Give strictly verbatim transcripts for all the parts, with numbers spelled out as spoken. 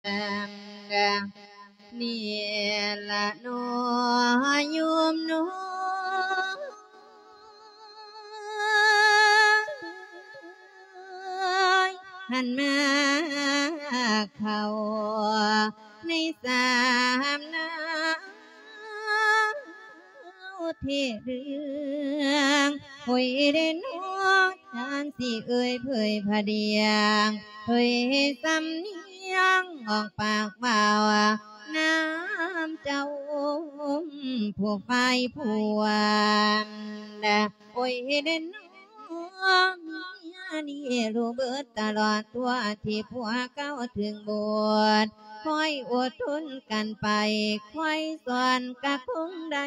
นี่ละโนยุมโนหันมาเขาในสามนาเทเรื่องหวยเด่นหัวทานสิเอ่ยเผยพะเดียงเผยสำเนียงออกปากเบาน้ำเจ้าผู้ไฟผู้วันโอ้ยเด่นหัวนี่รู้เบิดตลอดตัวที่ผัวเก้าถึงบวชคอยอดทนกันไปคอยสอนกะคงได้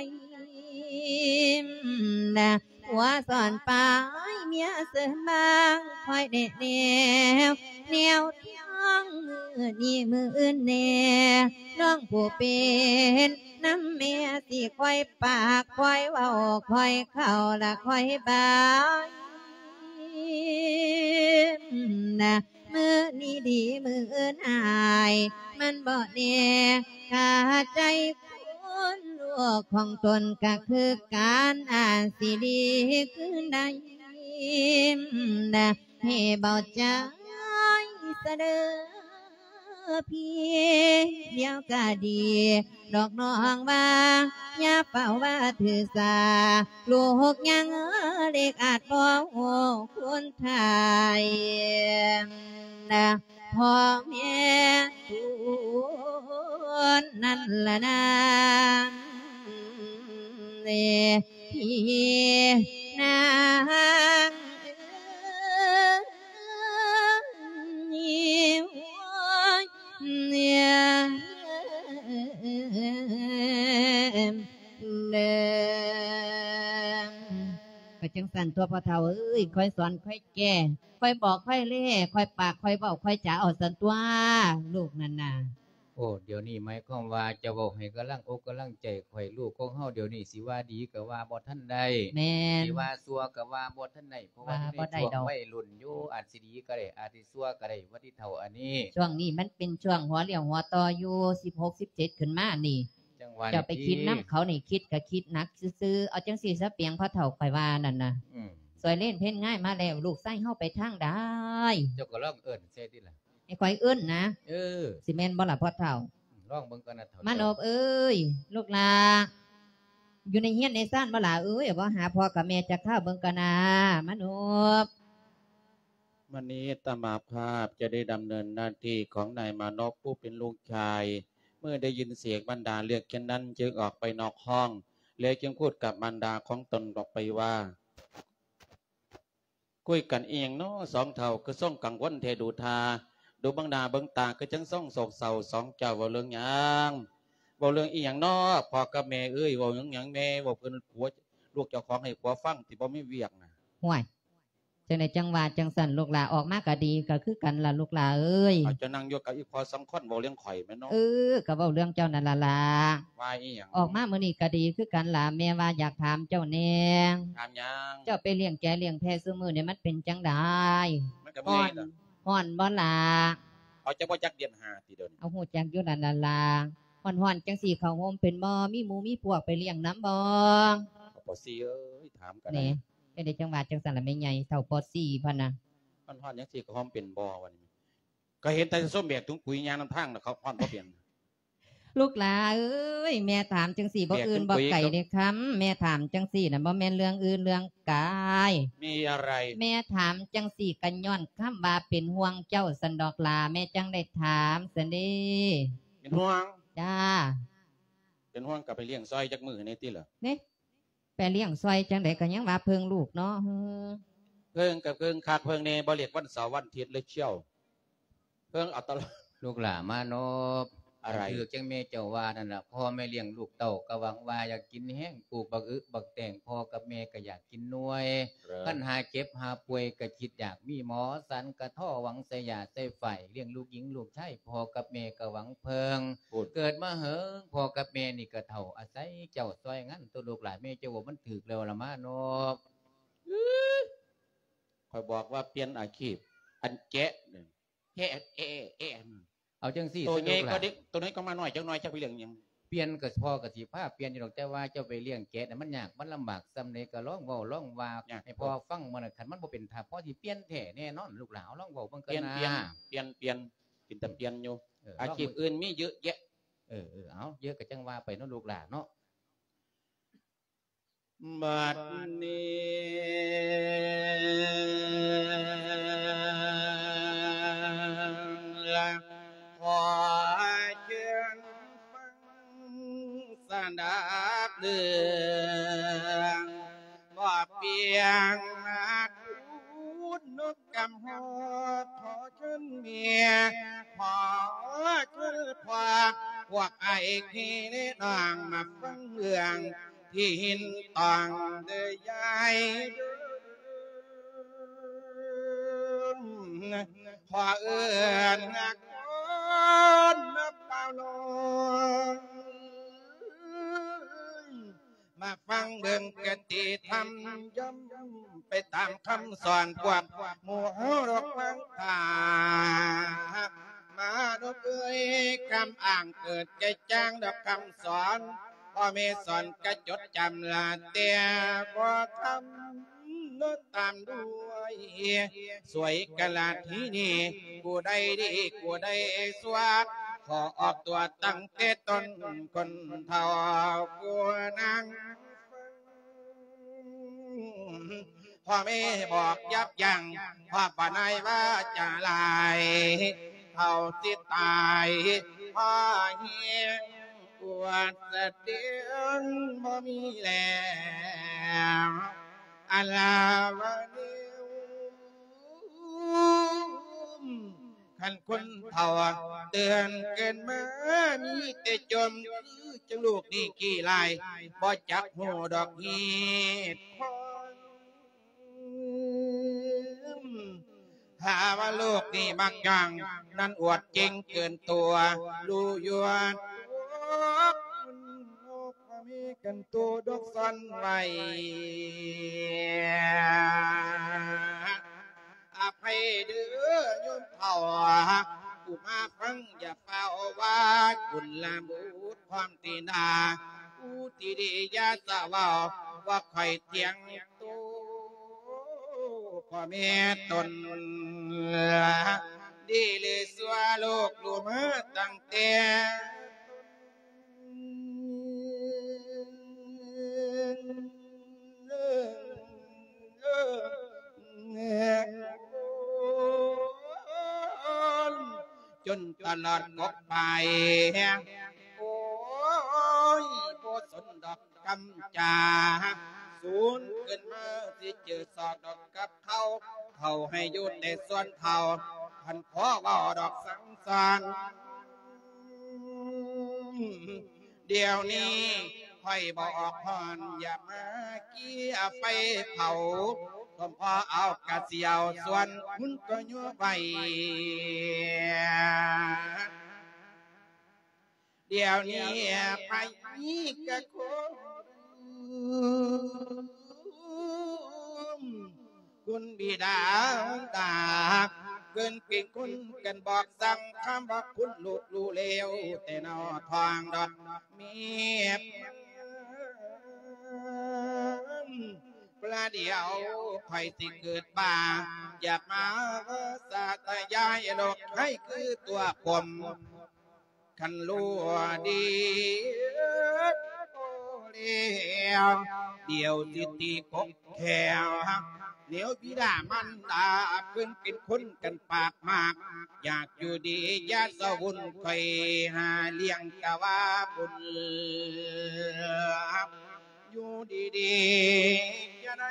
นะหัวสอนปลายเมียเสือบางคอยเด็ดแนวแนวทั้งมือนี่มืออื่นแน่น้องผู้เป็นน้ำเมียสิคอยปากคอยเว้าคอยเข้าละคอยบายนะมือนี้ดีมืออื่นหายมันบ่แน่ขาใจคนลูกของตนก็คือการอ่านสิดีคือได้นะให้เบาใจเสดอพี่เดียวก็ดีดอกน้องว่าอย่าเป่าว่าถือสาลูกยังเด็กอาจบ่ฮู้คนไทยนะพ่อแม่ทุนนั่นละนะพี่นางเนี่ยก็จังสันตัวพ่อเฒ่าเอ้ยค่อยสอนค่อยแก่ค่อยบอกค่อยเล่ค่อยปากค่อยเบ้าค่อยจ๋าเอาสันตัวลูกนั่นน่ะโอ้เดี๋ยวนี้หมายความว่าจะบอกให้กำลังอกกำลังใจข่อยลูกของเฮาเดี๋ยวนี้สิว่าดีก็ว่าบ่ทันได้แม่นสิว่าซัวก็ว่าบ่ทันได้เพราะว่าในช่วงวัยรุ่นอยู่อาจสิดีก็ได้อาจสิซัวก็ได้ว่าที่เฒ่าอันนี้ช่วงนี้มันเป็นช่วงหัวเลี้ยวหัวต่ออยู่สิบหก สิบเจ็ดขึ้นมานี่จังหวะจะไปคิดนำเขานี่คิดก็คิดหนักซื่อๆเอาจังซี่ซะเปียงพ่อเฒ่าข่อยว่านั่นน่ะอือสวยเล่นเพ่นง่ายมาแล้วลูกไส้เฮาไปทางใดเจ้าก็ลองเอิ้นเสียติล่ะให้ข่อยเอิ้นนะเออสิแม่นบ่ล่ะพ่อเฒ่าลองเบิ่งก่อนนะเฒ่ามานบเอ้ยลูกหลาอยู่ในเฮียนในซ่านบ่ล่ะเอ้ยบ่หาพ่อกับแม่จักข้าวเบิ่งกันนะมานบวันนี้ตมาภาพจะได้ดำเนินหน้าที่ของนายมานพผู้เป็นลูกชายเมื่อได้ยินเสียงบรรดาเรียกเช่นนั้นจึงออกไปนอกห้องแล้วจึงพูดกับบรรดาของตนบอกไปว่าคุยกันเองเนาะสองเท่าก็ส่งกังวลเทดูทาดูบางดาเบิ่งตาก็จังส่งโศกเศร้าสองเจ้าว่าเรื่องหยังว่าเรื่องอีหยังเนาะพ่อกับแม่เอ้ยว่าหยังหยังแม่ว่าเพิ่นผัวลูกเจ้าของให้ผัวฟังที่บ่มีเวียกน่ะห่วยจังได๋จังว่าจังสั่นลูกหลาออกมาก็ดีก็คือกันล่ะลูกหลาเอ้ยเอาจะนั่งอยู่กับอีกพอสองคนเว้าเรื่องข่อยแม่เนาะเออก็เว้าเรื่องเจ้านั่นล่ะล่ะว่าอีหยังออกมามื้อนี้ก็ดีคือกันล่ะแม่ว่าอยากถามเจ้าแน่ถามหยังเจ้าไปเลี้ยงแกะเลี้ยงแพะซุมื้อนี่มันเป็นจังได๋มันก็มีน่ะฮ้อนบ่ล่ะเอาจะบ่จักเดือนห้าติเด้อเอาฮู้จักอยู่นั่นล่ะล่ะฮ้อนๆจังสี่เข้าโฮมเป็นบ่มีหมู่มีพวกไปเลี้ยงนำบ่ปอสี่เอ้ยถามกันนี่จังได๋จังว่าจังซั่นล่ะแม่ใหญ่เฒ่าปอสี่พันน่ะฮ้อนๆจังสี่ก็ฮ้อมเป็นบ่วันนี้ก็เห็นแต่ส้มแบกถุงปุ๋ยยางนำทางน่ะเขาฮ้อนบ่เปลี่ยนลูกหลาเอ้ยแม่ถามจังสี่บ่อื่นบ่ไก่เด้คำแม่ถามจังสี่น่ะบ่แม่นเรื่องอื่นเรื่องกายมีอะไรแม่ถามจังสี่กันย้อนคำว่าเป็นห่วงเจ้าสันดอกลาแม่จังได้ถามสันเด้เป็นห่วงจ้าเป็นห่วงกับไปเลี้ยงซอยจักมือนี่ติเหรอนี่ไปเลี้ยงซอยจังได๋ก็ยังว่าเพิ่งลูกเนาะเพิ่งกับเพิ่งคักเพิ่งแน่บ่เรียกวันเสาร์วันอาทิตย์เลยเชี่ยวเพิ่งเอาตลอดลูกหลามานพอะไรคือจังแม่เจ้าว่านั่นล่ะพ่อแม่เลี้ยงลูกเต้าก็หวังว่าอยากกินแห้งปลูกบักอึบักแตงพ่อกับแม่ก็อยากกินหน่วยคันหาเจ็บหาป่วยก็คิดอยากมีหมอสันกระท่อหวังใส่ยาใส่ไฟเลี้ยงลูกหญิงลูกชายพ่อกับแม่ก็หวังเพิงเกิดมาเหิงพ่อกับแม่นี่ก็เฒ่าอาศัยเจ้าซอยงั้นตัวลูกหลานแม่เจ้าว่ามันถึกแล้วล่ะมานพคอยบอกว่าเปลี่ยนอาชีพอันแกะแกะแอะแอะเอาจังซี่ตัวสะดใหญ่วกก็ล่ะเด็กตัวน้อยก็มาหน่อยจังน้อยจักไปเรื่องหยังเปลี่ยนก็พ่อก็สิพาเปลี่ยนอยู่ดอกแต่ว่าเจ้าไปเลี้ยงแกะน่ะมันยากมันลำบากส่ำใดก็ลองเว้าลองว่าให้พ่อฟังมันน่ะคันมันบ่เป็นท่าพ่อสิเปลี่ยนแท้แน่นอนลูกหลานลองเว้าเบิ่งเปกันลี่ยนนะเปลี่ยนเปลี่ยนเปลี่ยนเป็นตะเปลี่ยนอยู่เอออาลองชีพเบิ่งอื่นมีเยอะแยะเออๆเอาเยอะก็จังว่าไปเนาะลูกหลานเนาะบัดนี้ละขอเชิญฟังสดับเรื่องว่าเปียงนาคูดนกกำหอดขอเชิญเมียขอเชิญพาพวกไอ้ขี้เล่นางมาฟังเรื่องที่หินต่างเดยยายพอเอื้อนนักคนนับเปล่าลงมาฟังเบิ่งกติธรรมย้ำไปตามคำสอนพวกหมู่เฮาดอกฟังตามาดอกเอ้ยคำอ่างเกิดใจจ้างดอกคำสอนพ่อแม่สอนก็จดจำลาเตียบ่ทำนดตามด้วยสวยกะลาที่นี่กูได้ดีกูได้สวัสดขอออกตัวตั้งแต่ต้นคนเท่ากูนางพ่อแม่บอกยับยั้งพ่อป่านายว่าจะลายเท่าที่ตายพ่อเฮียปวดสะเดือนบ่มีแล้วอาลาวะนิวขันคนเท่าเตือนเกินมามีแต่จมคือจังลูกนี่กี่ลายบ่จักหูดอกเหตุผลหาว่าลูกนี่มักยังนั่นอวดจริงเกินตัวรู้ยวดมีกันตัวดอกสันไว้อภัยเด้อโยมเฒ่าผู้มาฟังอย่าเฝ้าว่าคุณละบุตรความตีนาผู้ที่ดีอย่าสะว่าว่าใครเถียงตัวพ่อแม่ตนดีเลยสัวโลกรู้มาตั้งแต่จนตลอดกบไปโอ้ยโบสนดอกกำจาศูนย์ขึ้นมาสิเจอสอดดอกกับเขาเขาให้ยุดในส่วนเท่าพันขอว่าดอกสังสารเดี๋ยวนี้ค่อยบอกพรอย่ามาเกี่ยไฟเผาก็พอเอากระเสียวส่วนคุณก็ยั่วไปเดี๋ยวนี้ไปกะคงคุณบิดาตาเกินเก่งคุณกันบอกสั่งคำว่าคุณหลุดรู้เลวแต่นอทองดอกเมียปลาเดียวคอยสิเกิดบ้าอยากมาสาตยายโลกให้คือตัวผมคันรู้ดีเลี้ยวเดียวจิตีกกแขวเหนียวพี่ดามันดาเพิ่นเป็นคนกันปากมากอยากอยู่ดียาสวุ่นคอยหาเลี้ยงกะว่าบุญอยู่ดีๆจะได้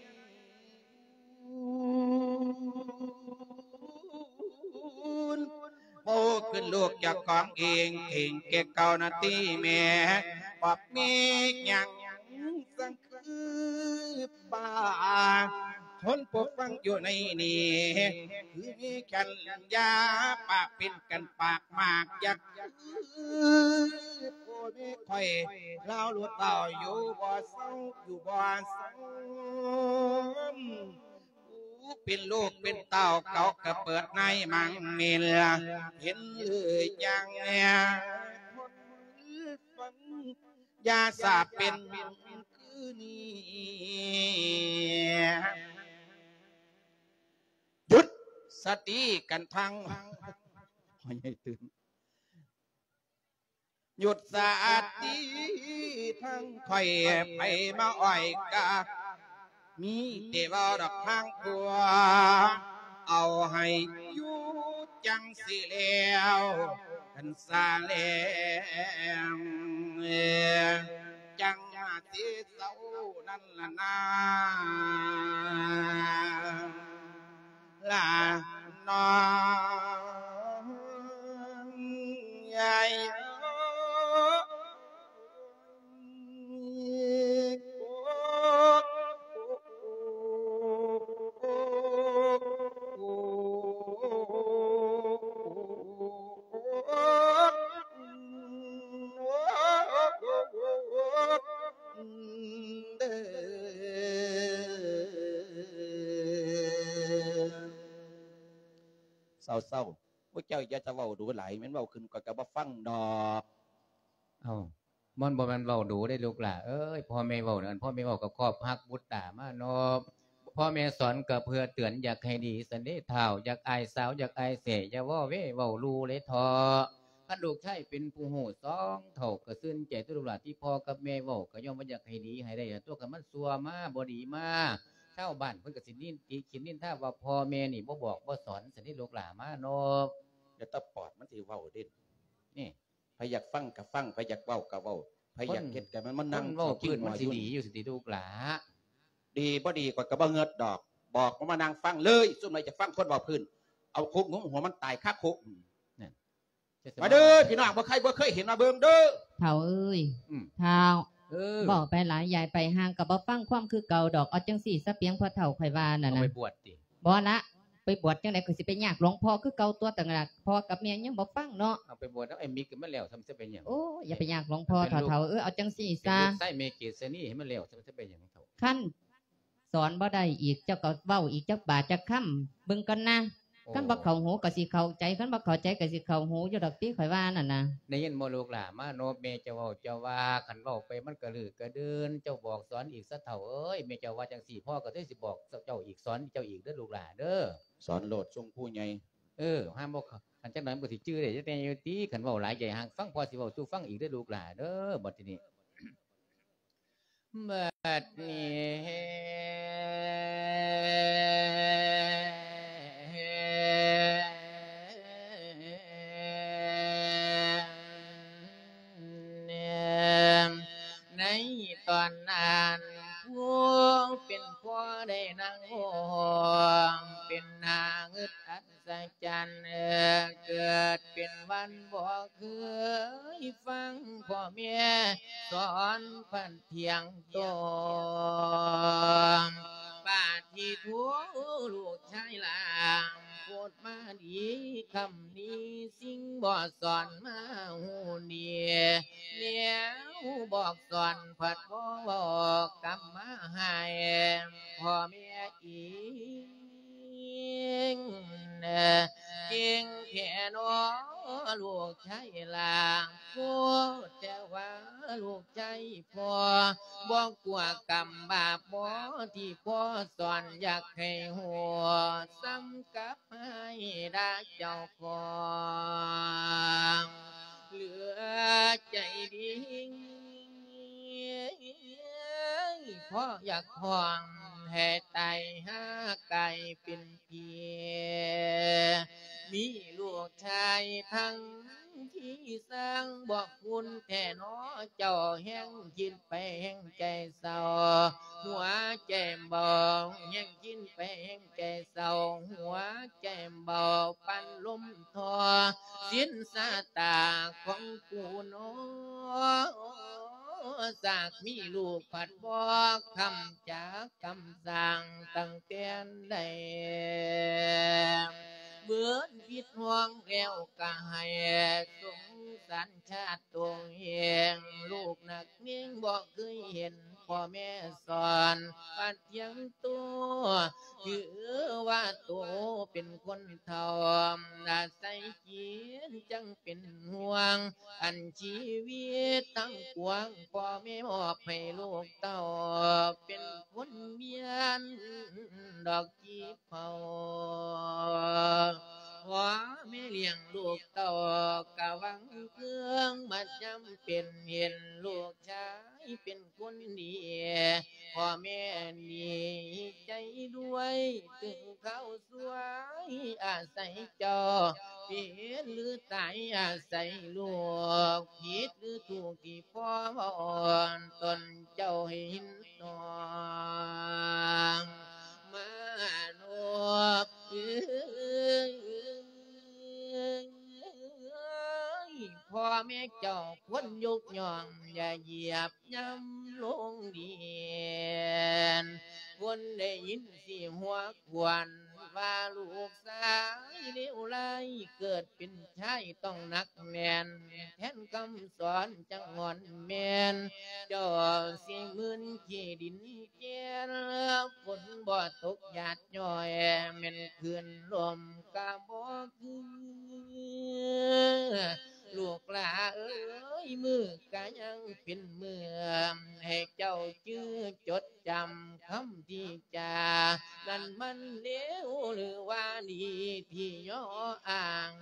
โอ้ขึ้นลูกจากของเองเองเก็บเก่านาทีแม่ปอบเมฆยังสังคือป่าทนปกฟังอยู่ในนี้คือมีกันยาปากเป็นกันปากมากอยากโอ้ไม่ค่อยเล่าหลุดเต่าอยู่บ่อเศร้าอยู่บ่อเศร้าเป็นลูกเป็นเต้าเก่าก็เปิดในมังมิลเห็นเลยยังเนี่ยคนฟังยาสาเป็นคือนี่หยุดสติกันทั้งไม่ให้ตื่นหยุดสติทั้งคอยไปมาอ่อยกามีเทวดอกทางผัวเอาให้อยู่จังสิแล้วกันสาแล้วจังสิเศร้านั่นละนาลานอนใหญ่เศร้าๆพวกเจ้าอย่าจะเว้าดูไหลแม่นเว้าขึ้นก็กะบ่ฟังดอกเอ้ามันบ่แม่นเว้าดูได้ลูกหล่ะเอ้ยพ่อแม่เว้านั่นพ่อแม่เว้าก็ครอบฮักบุตรตามาเนาะพ่อแม่สอนก็เพื่อเตือนอยากให้ดีสันเดเฒ่าอยากอายสาวอยากอายเสอย่าว้าเว้เว้าลูเลยทอคันลูกชายเป็นผู้โหสองเท่าก็ซื่นใจตัวลูกหลานที่พ่อกับแม่เว้าก็ย่อมว่าอยากให้ดีให้ได้ตัวกันมันซัวมาบ่ดีมาชาวบ้านเพิ่นก็สินินติขินนินถ้าว่าพ่อแม่นี่บ่บอกบ่สอนสันเดลูกหลานมาเนาะเดี๋ยวตะปอดมันสิเว้าเด่นนี่ใครอยากฟังก็ฟังใครอยากเว้าก็เว้าใครอยากเฮ็ดก็มันมันนั่งเว้าพื้นมันสิดีอยู่สิลูกหลาดีบ่ดีกว่าก็บ่เงิดดอกบอกว่ามานั่งฟังเลยซุ่มไหนจะฟังคนเว้าพื้นเอาคุกงุ้มหัวมันตายคาคุกนั่นมาเด้อพี่น้องบ่ใครบ่เคยเห็นมาเบิ่งเด้อเฒ่าเอ้ยเฒ่าเออบอกไปหลายยายไปห่างก็บ่ฟังความคือเก่าดอกเอาจังซี่ซะเปียงพ่อเฒ่าข่อยว่านั่นน่ะเอาไปบวชติบ่ละไปบวชจังได๋ก็สิไปยากหลวงพ่อคือเก่าตัวต่างหากพ่อกับแม่ยังบ่ฟังเนาะเอาไปบวชแล้วไอ้มิกมันแล้วทำซะเป็นหยังโอ้อย่าไปยากหลวงพ่อเฒ่าๆเออเอาจังซี่ซะใส่เมเกษนี่ให้มันแล้วทำซะเป็นหยังเฒ่าคันสอนบ่ได้อีกเจ้าก็เว้าอีกจักบาทจักคำเบิ่งกันนะคันบ่เข้าหูก็สิเข้าใจคันบ่เข้าใจก็สิเข้าหูอยู่ดอกติข่อยว่านั่นน่ะได้ยินบ่ลูกหลานมาโนแม่เจ้าเว้าเจ้าว่าคันเว้าไปมันก็ลือกระเดินเจ้าบอกสอนอีกซะเฒ่าเอ้ยแม่เจ้าว่าจังซี่พ่อก็สิบอกเจ้าอีกสอนเจ้าอีกเด้อลูกหลานเด้อสอนโลดทรงผู้ใหญ่เออห้ามบ่คันจังนั้นบ่สิจื้อได้จังได๋อยู่ติคันเว้าหลายใหญ่ห่างฟังพ่อสิเว้าสู่ฟังอีกเด้อลูกหลานเด้อบัดนี้บัดนี้ในตอนนั้นผู้เป็นพ่อได้นั่งโอเป็นนางอึดอัศจรรย์เกิดเป็นวันบ่เคยฟังพ่อแม่สอนพันเทียงโตบาดที่ทัวลูกชายลางพูดมาดีคำนี้สิ่งบ่สอนมาหูเนียแล้วบอกสอนผัดบ่บอกกำมาให้พ่อแม่อีกเก่งแค่นอลูกชายลางพูดแต่ว่าลูกชายพ่อบอกกลัวกำบาปบ่ที่พ่อสอนอยากให้หัวซ้ำกับให้ได้เจ้าของเหลือใจดิ้งพ่ออยากห่วงให้ไตหาไก่เป็นเพียมีลูกชายทั้งที่สร้างบอกคุณแท่นอเจ้าแห้งกินไปแห้งใจเศร้าหัวใจเบาแห้งกินไปแห้งใจเศร้าหัวใจเบาปันลมทอสิ้นสาตาของกูน้อสากมีลูกผัดบอกคำจากคำสั่งตั้งแต่ใดเบื่อผิดห่วงแล้วก็ให้สงสานชาติตัวเองลูกนักเนียงบอกเคยเห็นพ่อแม่สอนปัดยังตัวคือว่าตัวเป็นคนเท่าอาศัยเกียรจังเป็นห่วงอันชีวิตตั้งกวางพ่อแม่มอบให้ลูกเต้าเป็นคนเมียนดอกจีเผาว่าแม่เลี้ยงลูกเต้ากะวังเครื่องมาจำเป็นเห็นลูกชายเป็นคนดีพ่อแม่ดีใจด้วยถึงเขาสวยอาศัยเจ้าเปลี่ยนหรือตายอาศัยลูกผิดหรือถูกที่พ่ออ่อนตนเจ้าเห็นนองมาโนพ่อแม่เจ้าควรยกย่องอย่าเหยียบย่ำลงดินคนได้ยินสิหัวควนว่าลูกสาวเลวไหลเกิดเป็นชายต้องนักแน่นแทนคำสอนจังงอนแม่นเจ้าสิมืนขี้ดินเจรฝนบ่ตกหยาดย่อยแม่นคืนลมกะบ่คือลูกหลาเอ้ยมือกะยังเป็นมือให้เจ้าชื่อจดจำคำที่จานั่นมันเลวหรือว่าดีที่ย่ออ้าง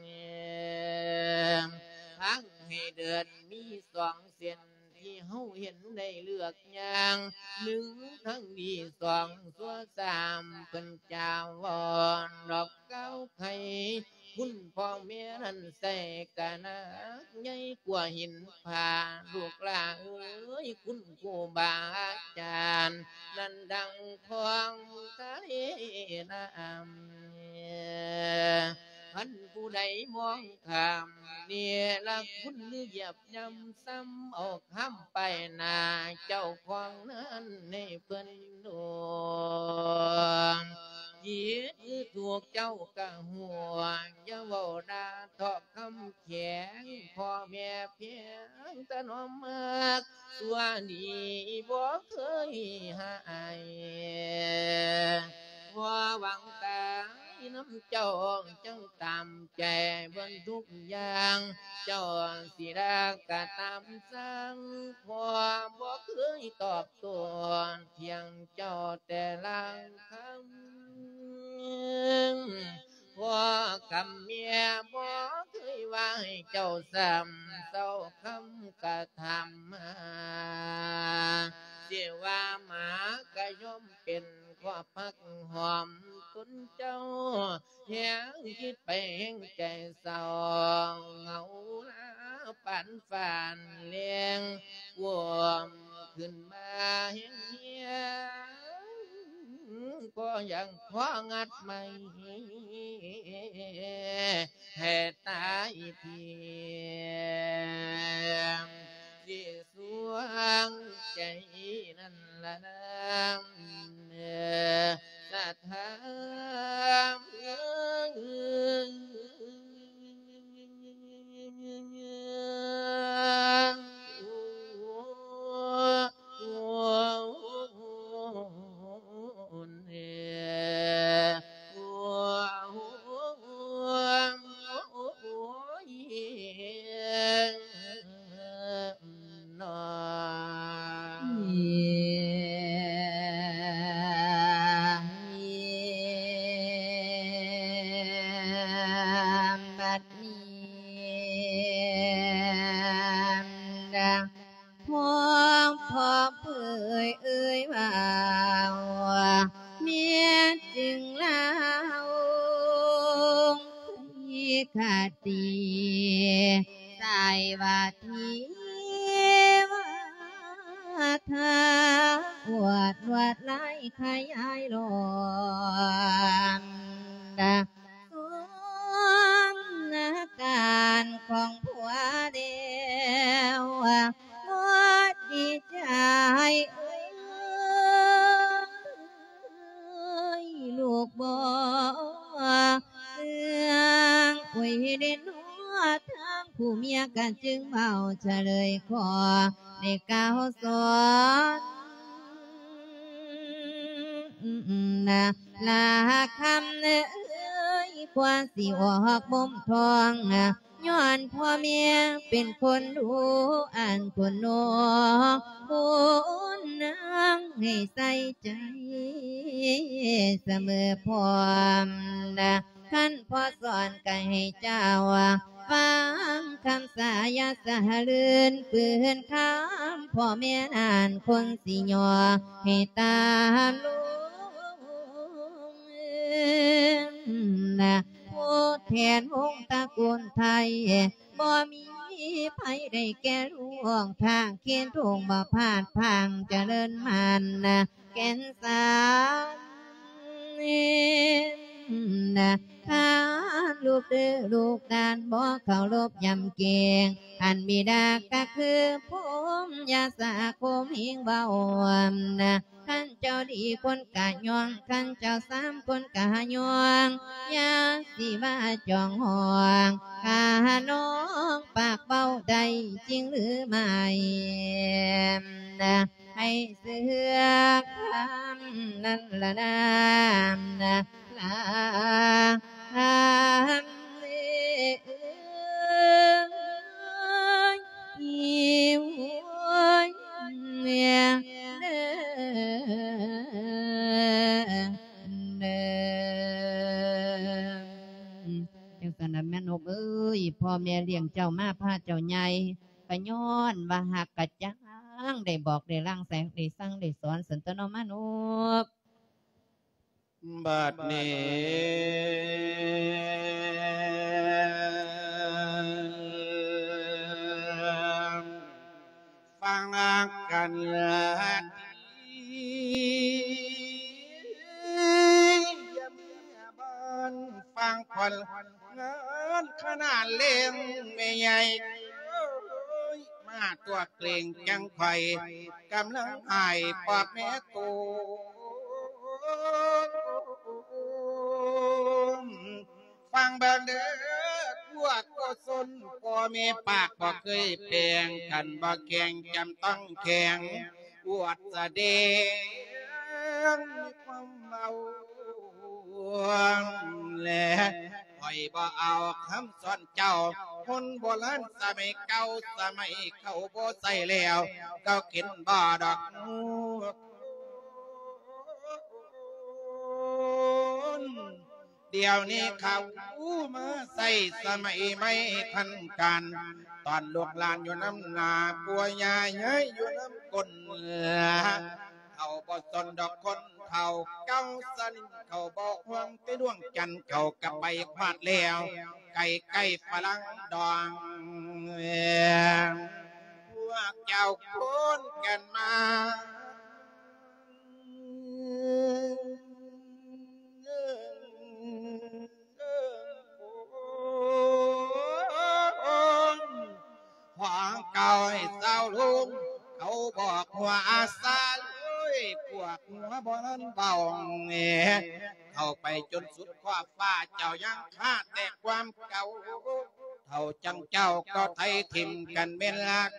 ทั้งให้เดินมีสองเส้นที่เฮาเห็นได้เลือกอย่างหนึ่งทั้งดีสองสัวสามเป็นเจ้าวอนดอกเก้าไข่คุณพ่อแม่นั้นใส่กะนักใหญ่กว่าหินผาลูกหลานเอ้ยคุณครูบาอาจารย์นั้นดังทองทะเลน้ำท่านผู้ใดมองข้ามเนี่ยละคุณหรือเหยียบย่ำซ้ำออกห้ำไปนาเจ้าของนั้นในเพิ่นดวงยีดคือถูกเจ้ากะหัวอย่าเว้าด่าทอกคำแข็งพ่อแม่เพียงแต่น้อมมากตัวนี้บ่เคยหายว่าหวังตายน้ำเจ้าจังตามใจบนทุกอย่างเจ้าสิรักกะตามสั่งพอบ่เคยตอบตัวเพียงเจ้าแต่ละคำว่าคำเมียบ่เคยว่าให้เจ้าซ้ำเศร้าคำกะทำมาเสียว่าหมากะย่อมเป็นข้อพักหอมตุนเจ้าแหงคิดไปแห่งใจเศร้าเหงาลาปันฝานเลี้ยงวมขึ้นมาแห่งเฮียก็ยังของัดไม่ให้ตายเพียงที่สวงใจนั่นละน้ำสัทธาขาตีสายว่าทีว่าทาอวดวัดไล่ขยายลมดาสมนาการของผัวเดียวหมดดีใจเอ้ยลูกบ่เอื้องคุยเด่นหัวทางผู้เมียยกันจึงเบาเฉลยขอในกล่าวสอนนะลาคำเอ้ยควรสิออกมุมทองย้อนพ่อเมียเป็นคนดูอ่านคนนองบุญนางให้ใส่ใจเสมอพร้อมนะท่านพ่อสอนก็ให้เจ้าฟังคำสายาสหลื่นปืนคำพ่อแม่นานคนสิยอให้ตามลูกนะผู้แทนวงตระกูลไทยบ่มีไผได้แก่ล่วงทางเขียนทงบ่พลาดพังเจริญมันนะแก่นสามนะข้าลูกเด้อลูกดานบ่เคารพยำเกียงอันบิดาก็คือผมยาสาคมหิงเบานะขันเจ้าดีคนกะยองขันเจ้าสามคนกะยองยาสีมาจองห่วงข้าน้องปากเบาใดจริงหรือไม่นะให้เสือกคำนั่นละนามนะลาคำเอิ่วเนี่ยเด้อจังสันแม่นกเอ้ยพ่อแม่เลี้ยงเจ้ามาพาเจ้าใหญ่ก็ย้อนว่าหักกะจังได้บอกได้ร่างแสงได้สั่งได้สอนสันตนมนุษย์บัดนี้ฟังกันฟังคนงานขนาดเลี้ยงไม่ใหญ่มาตัวเกรงจังไข่กำลังหายปอบแม่ตูฟังเบิ่งเด้อพวกก็สนพ่อแม่ปากบ่เคยแปลงกันบ่แข่งจำต้องแข่งอวดแสดงความเมาและคอยบ่เอาคำสอนเจ้าคนโบราณสมัยเก่าสมัยเขาบ่ใส่แล้วก็กินบ่ดอกเดี๋ยวนี้เขามาใส่สมัยไม่ทันกันตอนลูกหลานอยู่น้ำนาปัวยาเย้ยอยู่น้ำก้นเขาบ่สนดอกคนเขาเก้าสนิทเขาบอกห่วงไปดวงจันทร์เขากับไปควาดแล้วไก่ไก่ฝรั่งดองพวกเจ้าคนกันมาหวังเก่าให้เศร้าลุงเขาบอกว่าอาสาพวกหัวบ่นั้นเบาเงี้ยเข้าไปจนสุดขอบฟ้าเจ้ายังขาดแต่ความเก่าเท่าจังเจ้าก็ไทยทิมกันเป็นหลัก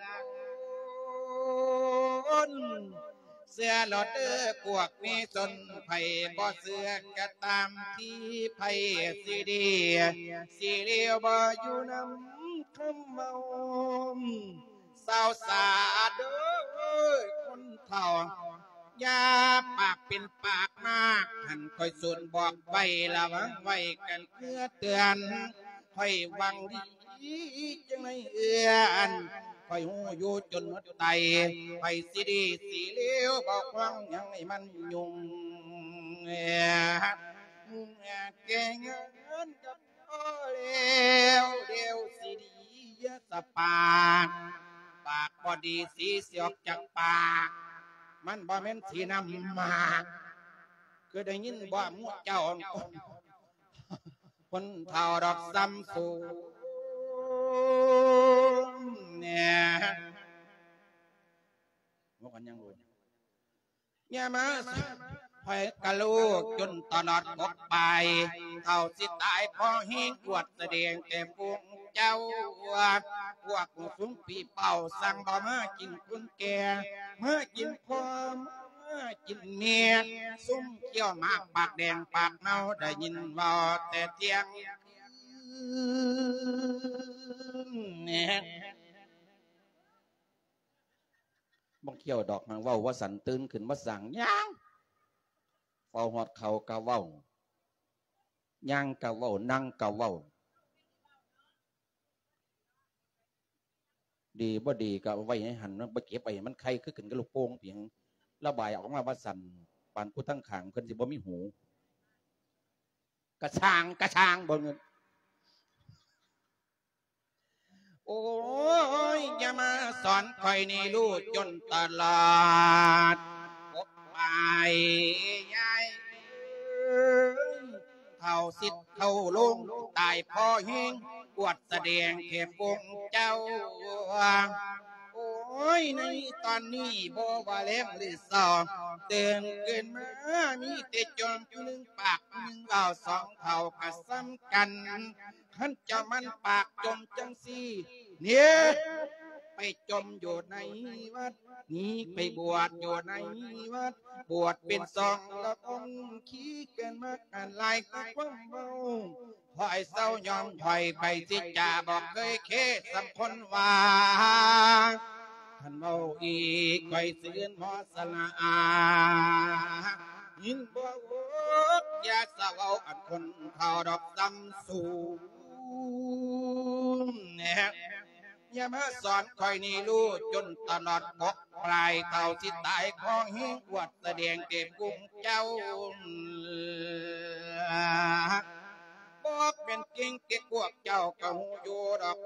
เสื้อหลอดเด้อพวกนี้จนไผ่บ่เสื้อก็ตามที่ไผ่สีดีสีเลียวบ่อยู่น้ำคำเมาสาวสาเด้อคนเท่ายาปากเป็นปากมากหันคอยส่วนบอกไว้ระวังไว้กันเพื่อเตือนคอยวังดีจังไรเอื้อนคอยหูอยู่จนหมดไตไปสีดีสีเลี้ยวบอกวังยังไงมันยุ่งแกงเงินกับพ่อเลี้ยวเดียวสีดีเยอะสปากปากบอดีสีเสียกจากปากมันบ่แม่นสีน้ำมาคือได้ยินบ่หมู่เจ้าคนเท่าดอกซ้ำสูเนี่ยว่ากันยังรู้เนี่ยมาคอยกะลูกจนตลอดกบไปเท่าสิตายพอหิ้งกวดแสดงเต็มวงเจ้าพวกฟุ้งปีเป่าสั่งบ่มากินคนแก่มากินความมากินเมียซุ่มเกี่ยวมากปากแดงปากเน่าได้ยินว่าแต่เตียงเนี่ยบ่เกี่ยวดอกนางเว้าว่าสันตื่นขึ้นมาสั่งย่างเฝ้าหอดเขากะเว้าย่างกะเว้านั่งกะเว้าดีบ่ดีก็ไว้ให้หันมันบ่เก็บไปมันไข่คือขึ้นกับลูกโป่งเพียงระบายออกมาว่าสั่นปานผู้ทั้งขางเพิ่นสิบ่มีหูกระช่างกระช่างบ่เงินโอ้ยอย่ามาสอนคอยนี่รู้จนตลาดปกไปยายเท่าสิทธิ์เท่าลงตายพ่อเฮงปวดแสดงเข็มวงเจ้าโอ้ยในตอนนี้บ่ว่าเล่มหรือสองเตือนเกินมามีแต่จอมอยู่หนึ่งปากหนึ่งเบาสองเท่าก็ซ้ำกันขันจะมันปากจมจังสีเนี่ยไปจมอยู่ในวัดนี้ไปบวชอยู่ในวัดบวชเป็นสองละองขี้กันมากันลายก็คงเบาพอยเศร้ายอมถอยไปสิจ่าบอกเคยเคสัมคนว่าท่านเมาอีกคอยเสือนหอสละอายินบ่วกอย่าสาวอันคนเขาดอกซ้ำสูงเนี่ยอย่ามาสอนคอยนี่รู้จนตลอดบกปลายเท่าที่ตายของหิ้งอวดแสดงเก็บกุ้งเจ้าบอกเป็นจริงเก็บพวกเจ้าก็หูอยู่ดอก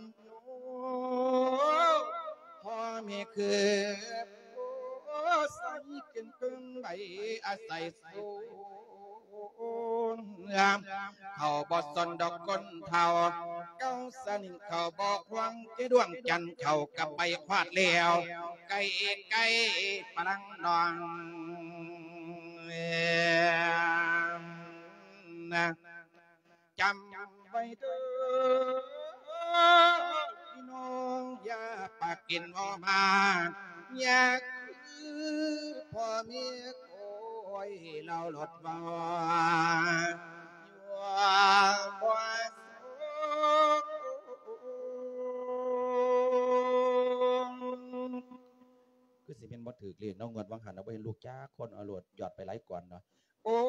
พ่อแม่คือใส่กินกึ่งใบอาศัยสูเขาบอสนดอกก้นเท่าเก้าสนิทเขาบอกวังที่ดวงจันทร์เขากับไปควาดเลี้ยวไก่ไก่ปลังนองนะจำไว้เด้อพี่น้องอย่าปากกินออกมาอย่าคือพ่อเมียโอ้ยเราหลดบ่อยู่บ่คือสิเป็นบ่ถือเรียกน้องเงินวังหันเอาไปเห็นลูกจ้าคนเอาหลดหยอดไปไล่ก่อนเนาะโอ้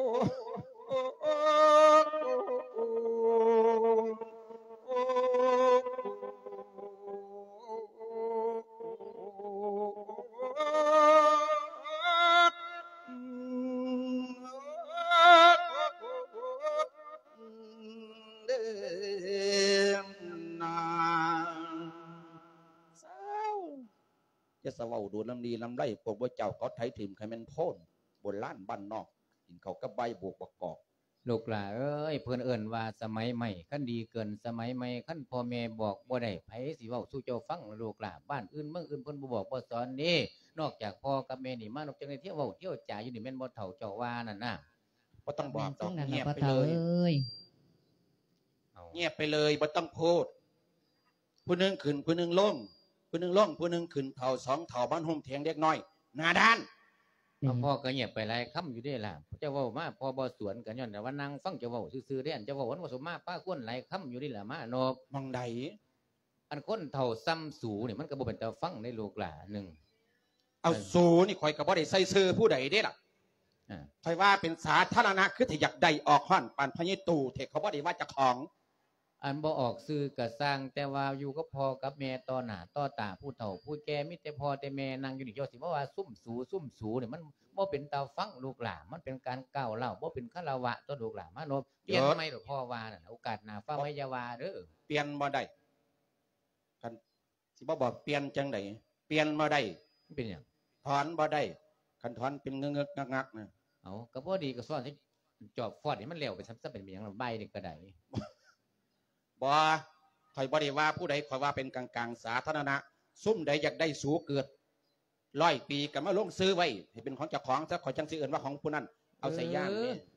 จะสว่าวดูลำดีลำไรพวกบ่เจ้าเขาไถถิ่มใครมันโพ่นบนล้านบ้านนอกกินเขากับใบบวกประกอบลูกหลานเอ้ยเพิ่นเอิ้นว่าสมัยใหม่ขั้นดีเกินสมัยใหม่ขั้นพ่อแม่บอกบ่ได้ไผสิเว้าสู่เจ้าฟังลูกหลานบ้านอื่นเมืองอื่นเพิ่นบ่บอกบ่สอนนี่นอกจากพ่อกับแม่นี่มานอกจากได้เที่ยวเว้าเที่ยวจ่าอยู่นี่แม่นบ่เฒ่าเจ้าว่านั่นน่ะบ่ต้องบอกดอกเงียบไปเลยเงียบไปเลยบ่ต้องพูดผู้นึงขึ้นผู้นึงลงผู้นึงล่องผู้นึงขึ้นเท่าสองเท่าบ้านห่มเถียงเด็กน้อยหน้าด้านพ่อก็เงียบไปหลายคำอยู่ได้ล่ะเจ้าเว้ามาพ่อบ่สวนกันย้อนแต่ว่านั่งฟังเจ้าเว้าซื่อๆได้อันเจ้าเว้าว่าสมมาป้าก้นหลายคำอยู่นี่ล่ะมานบมองใดอันคนเท่าซ้ำสูนี่มันก็บ่เป็นตาฟังในโลกหล่ะหนึ่งเอาสูนี่ข่อยก็บ่ได้ใส่ซื่อผู้ใดเด้ล่ะข่อยว่าเป็นสาธารณะคือถ้าอยากได้ออกฮ้อนปานพญตู่เทเขาบ่ได้ว่าเจ้าของอันบ่ออกซื้อกระสร้างแต่ว่าอยู่ก็พอกับแม่ต่อหน้าต่อตาผู้เฒ่าผู้แก่มิแต่พอแต่แม่นั่งอยู่นี่เจ้าสิว่าว่าซุ่มสูซุ่มสูเนี่ยมันบ่เป็นตาฟังลูกหลานมันเป็นการก้าวเล่าบ่เป็นคารวะต่อลูกหลานมานบเปลี่ยนไหมหรือพ่อว่าน่ะโอกาสหน้าฟ้าไม่ยาวาเด้อเปลี่ยนบ่ได้คันสิบ่บอกเปลี่ยนจังได๋เปลี่ยนบ่ได้เป็นหยังถอนบ่ได้คันถอนเป็นเงึกๆงักๆน่ะเอ้าก็บ่ดีก็สอนให้จอบฟอดให้มันแล้วไปซับๆเป็นหยังใบนี่ก็ได้บ่ข่อยบ่ได้ว่าผู้ใดข่อยว่าเป็นกลางๆสาธารณะซุ่มใดอยากได้สูเกิดร้อยปีก็มาลงซื้อไว้ให้เป็นของเจ้าของซะข่อยจังสิเอิ้นว่าของผู้นั้นเอาใส่ย่างนี่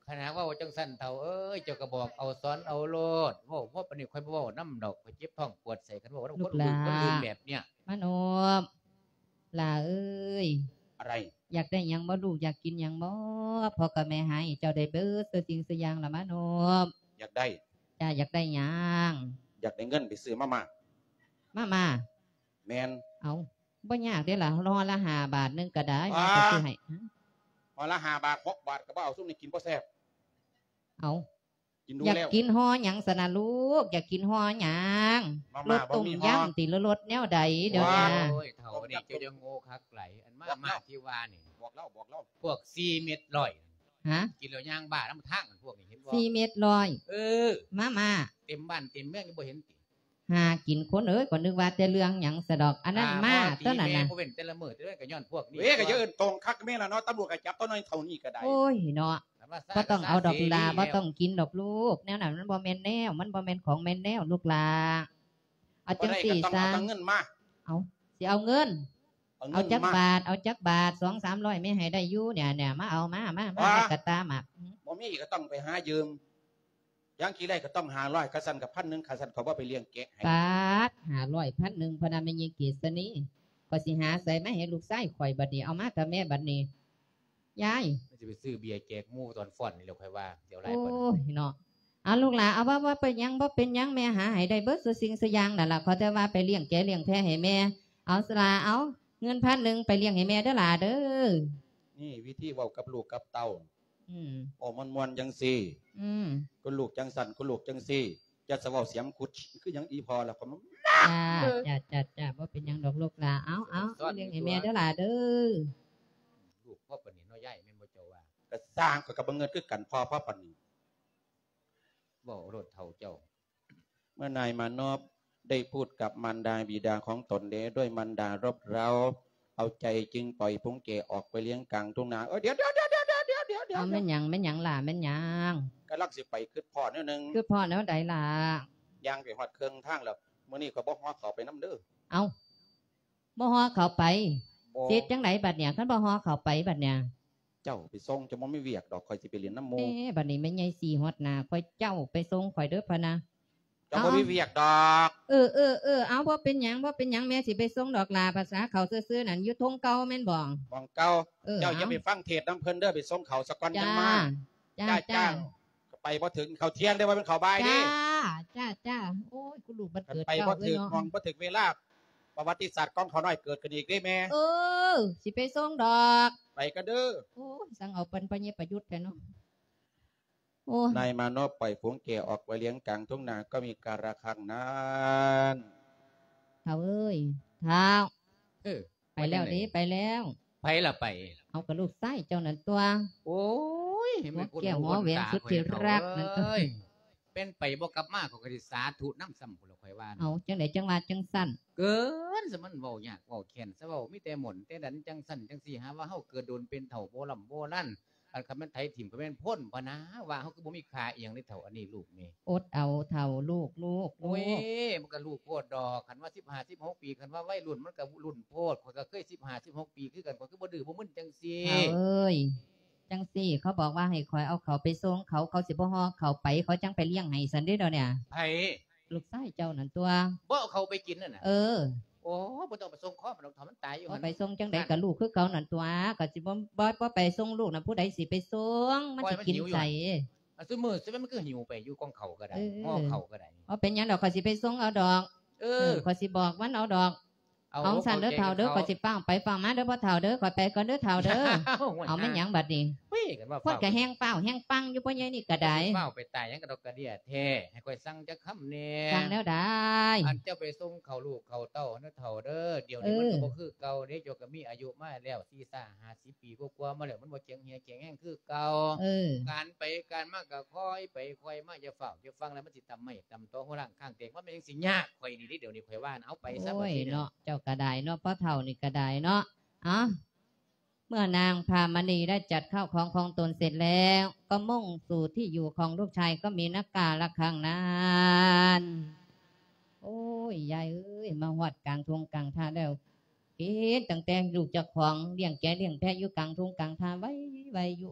ขณะว่าจังสั่นเฒ่าเอ้ยเจ้าก็บอกเอาสอนเอาโลดเว้าเพราะปานนี้ค่อยบ่เว้านำดอกข่อยเจ็บท้องปวดใส่คันเว้านำคนอื่นคนอื่นแบบเนี้ยมโนบล่ะเอ้ยอะไรอยากได้หยังบ่ลูกอยากกินหยังบ่พ่อกับแม่ให้เจ้าได้เบิดซุสิ่งซุอย่างล่ะมโนบอยากได้จ้าอยากได้หยังอยากได้เงินไปซื้อมาม่ามาม่าแม่นเอาบ่ยากเด้ล่ะรอละห้าบาทนึงก็ได้มาซื้อให้พอละห้าบาทหกบาทก็บ่เอาซุมนี่กินบ่แซ่บเอาอยากกินห่อหยังสนะลูกอยากกินห่อหยังรสต้มยำติรสแนวใดเดี๋ยวนี้โอ้ยเฒ่านี่เจ้าจะโง่คักไหลอันมาม่าที่ว่านี่บอกเล่าบอกเล่าพวกสี่เม็ดร้อยฮะกินแล้วย่างบ้านน้ำทางพวกนี้เห็นบ่สี่เม็ดร้อยเออมาม่าเต็มบ้านเต็มเมืองยังบ่เห็นติหากินคนเอ้ยก็นึกว่าแต่เรื่องหยังสะดอกอันนั้นมาเท่านั้นน่ะบ่เป็นแต่ละมื้อแต่ละก็ย้อนพวกนี้เว้ยก็เยอะตรงคักแม่ล่ะเนาะตำรวจก็จับตัวน้อยเท่านี้ก็ได้โอ้ยเนาะบ่ต้องเอาดอกลาบ่ต้องกินดอกลูกแนวนั้นมันบ่แม่นแนวมันบ่แม่นของแม่นแนวลูกลาเอาจังซี่ซะเอาเงินมาเอาสิเอาเงินเอาจักบาทเอาจักบาท สองสามร้อย ไม่ให้ได้อยู่เนี่ยเนี่ยมาเอามามามาให้กระตาหมักบ่มีก็ต้องไปหายืมอย่างกี่ไรก็ต้องหาร้อยกระสันกับพันหนึ่งกระสันเขาว่าไปเลี้ยงแกะบาทหาร้อยพันหนึ่งพนันไม่ยิงกีสนี้ก็สิหาใส่ไม่ให้ลูกไส้ข่อยบัดนี้เอามากับแม่บัดนี้ยายจะไปซื้อเบียร์แจกหมู่ตอนฟ้อนนี่เราค่อยว่าเดี๋ยวไรโอ้ยเนาะเอาลูกหลานเอาว่าว่าไปยังว่าเป็นยังแม่หาให้ได้เบิดสุสิ่งสุอย่างนั่นล่ะเขาแต่ว่าไปเลี้ยงแกะเลี้ยงแพะให้แม่เอาสลาเอาเงินพันหนึ่งไปเลี้ยงให้แม่เด้อล่ะเด้อนี่วิธีเว้ากับลูกกับเต้าอืมโอ้มันมวนจังซี่อืมก็ลูกจังสั่นก็ลูกจังซี่จะสะเว้าเสียงขุดคือยังอีพอแล้วผมจ้าจ้าจ้าจ้าบ่เป็นยังดอกลูกหลานเอาเอาเลี้ยงให้แม่เด้อล่ะเด้อลูกพ่อปานนี้น้อยใหญ่แม่นบ่เจ้าว่าก็สร้างก็กับเงินคือกันพ่อพ่อปานนี้บ่รถเฒ่าเจ้าเมื่อนายมานพได้พูดกับมารดาบิดาของตนเด้ด้วยมารดารบเราเอาใจจึงปล่อยพงเกออกไปเลี้ยงกลางทุ่งนาเออเดี๋ยวเดี๋ยวเดี๋ยวเดี๋ยวเดี๋ยวเดี๋ยวเดี๋ยวเอาแม่นยังแม่นยังล่ะแม่นยังก็ลักสิไปคือพ่อนิดนึงคือพ่อแล้วใดล่ะย่างไปฮอดเครื่องทางแล้วมื้อนี้ก็บ่ฮอดเข้าไปนำเด้อเอาบ่ฮอดเข้าไปเฮ็ดจังไดบัดเนี่ยคันบ่ฮอดเข้าไปบัดเนี่ยเจ้าไปส่งจะบ่มีเวียกดอกข่อยสิไปเรียนน้ำโมเอ๊ะบัดนี้แม่ใหญ่สี่ฮอดหน้าข่อยเจ้าไปส่งข่อยเด้อพะนะเจ้าบ่มีเวียกดอกเออเออเออเอาบ่เป็นหยังบ่เป็นหยังแม่สิไปส่งดอกลาภาษาเขาซื่อๆนั่นอยู่ทงเก่าแม่นบ่บ่งเก่าเจ้าอย่าไปฟังเทศน้ำเพิ่นเด้อไปส่งเขาสักก่อนจังมาจ้าจ้าไปบ่ถึงเขาเที่ยงได้ว่าเป็นเขาบ่ายดิจ้าจ้าโอ้ยกูลูกบัดเกิดไปบ่ถึงมองบ่ถึงเวลาประวัติศาสตร์กองเขาน้อยเกิดกันอีกได้แม่เออสิไปส่งดอกไปก็เด้อโอ้ยสั่งเอาเป็นพญประยุทธ์แท้เนาะนายมานพปล่อยฝูงแกะออกไปเลี้ยงกลางทุ่งนาก็มีการะคังนั้นเท้าเอ้ยเท้าเออไปแล้วดิไปแล้วไปละไปเอากระลูกไส้เจ้านั่นตัวโอ้ยหัวแก้วหัวแหวนสุดที่รักนั่นตัวเป็นไปบ่กลับมาของกฤษสาธุน้ำซ้ำพุ่นละค่อยว่าเอาจังไดจังว่าจังสั่นเกินสมันเว้ายากเว้าแค้นซะเว้ามีแต่หม่นแต่ดันจังสั่นจังซี่หาว่าเฮาเกิดโดนเป็นเฒ่าโบราณโบราณอันคำมันไทยถิ่มก็เป็นพ่นพะนะว่าเขาคือบ่มีค่าเอียงในเท่าอันนี้ลูกนี่อดเอาเท่าลูกลูกโอ้ยมันก็ลูกโพดดอกคันว่าสิบห้า สิบหกปีคันว่าวัยรุ่นมันก็รุ่นโพดข่อยก็เคยสิบห้า สิบหกปีคือกันข่อยคือบ่ดื้อบ่มึนจังซี่เอ้ยจังซี่เขาบอกว่าให้ข่อยเอาเขาไปส่งเขาเขาสิบ่ฮอเขาไปเขาจังไปเลี้ยงให้ซั่นเด้อเดี๋ยวเนี่ยไผลูกชายเจ้านั่นตัวบ่เอาเขาไปกินนั่นน่ะเออโอ้บ่ต้องไปส่งคอมันต้องมันตายอยู่หั่นไปส่งจังได๋ก็ลูกคือเก่านั่นตัวก็สิบ่บ่บ่ไปส่งลูกน่ะผู้ใดสิไปส่งมันสิกินไสอันซุมื้อซิมันคือหิวไปอยู่กองเขาก็ได้ห่อเขาก็ได้อ๋อเป็นหยังดอกก็สิไปส่งเอาดอกเออก็สิบอกมันเอาดอกเอาสั่นเด้อเฒ่าเด้อก็สิป้างไปฟังมาเด้อพ่อเฒ่าเด้อขอไปก่อนเด้อเฒ่าเด้อเอาแม่นหยังบัดนี้พ่อก็แห้งเป้าแห้งปังอยู่พ่อใหญ่นี่ก็ได้เป้าไปตายหยังกระดอกกระเดียแท้ให้ข่อยสั่งจักคำแน่สั่งแล้วได้อันเจ้าไปส่งเขาลูกเขาเต้าเด้อเฒ่าเด้อเดี๋ยวนี้มันก็บ่คือเก่าเด้เจ้าก็มีอายุมาแล้วสี่สิบ ห้าสิบปีกว่าๆมาแล้วมันบ่เจียงเหี่ยแข็งแรงคือเก่าการไปการมาก็ค่อยไปค่อยมาอย่าเฝ้าอย่าฟังแล้วมันสิตำไม่ตำตัวหัวร่างข้างเตกมันเป็นจังสิยากข่อยนี่เดี๋ยวนี้ข่อยว่าเอาไปซะบัดนี้เนาะเจ้าก็ได้เนาะพ่อเฒ่านี่ก็ได้เนาะอ๋อเมื่อนางพามณีได้จัดข้าวของของตนเสร็จแล้วก็มุ่งสู่ที่อยู่ของลูกชายก็มีนักกาละครั้งนั้นโอ้ยยายเอ้ยมาหอดกลางทุ่งกลางท่าแล้วเฮ็ดตั้งแต่ลูกเจ้าของเลี้ยงแกะเลี้ยงแพะอยู่กลางทุ่งกลางท่าไว้ไว้อยู่โอ้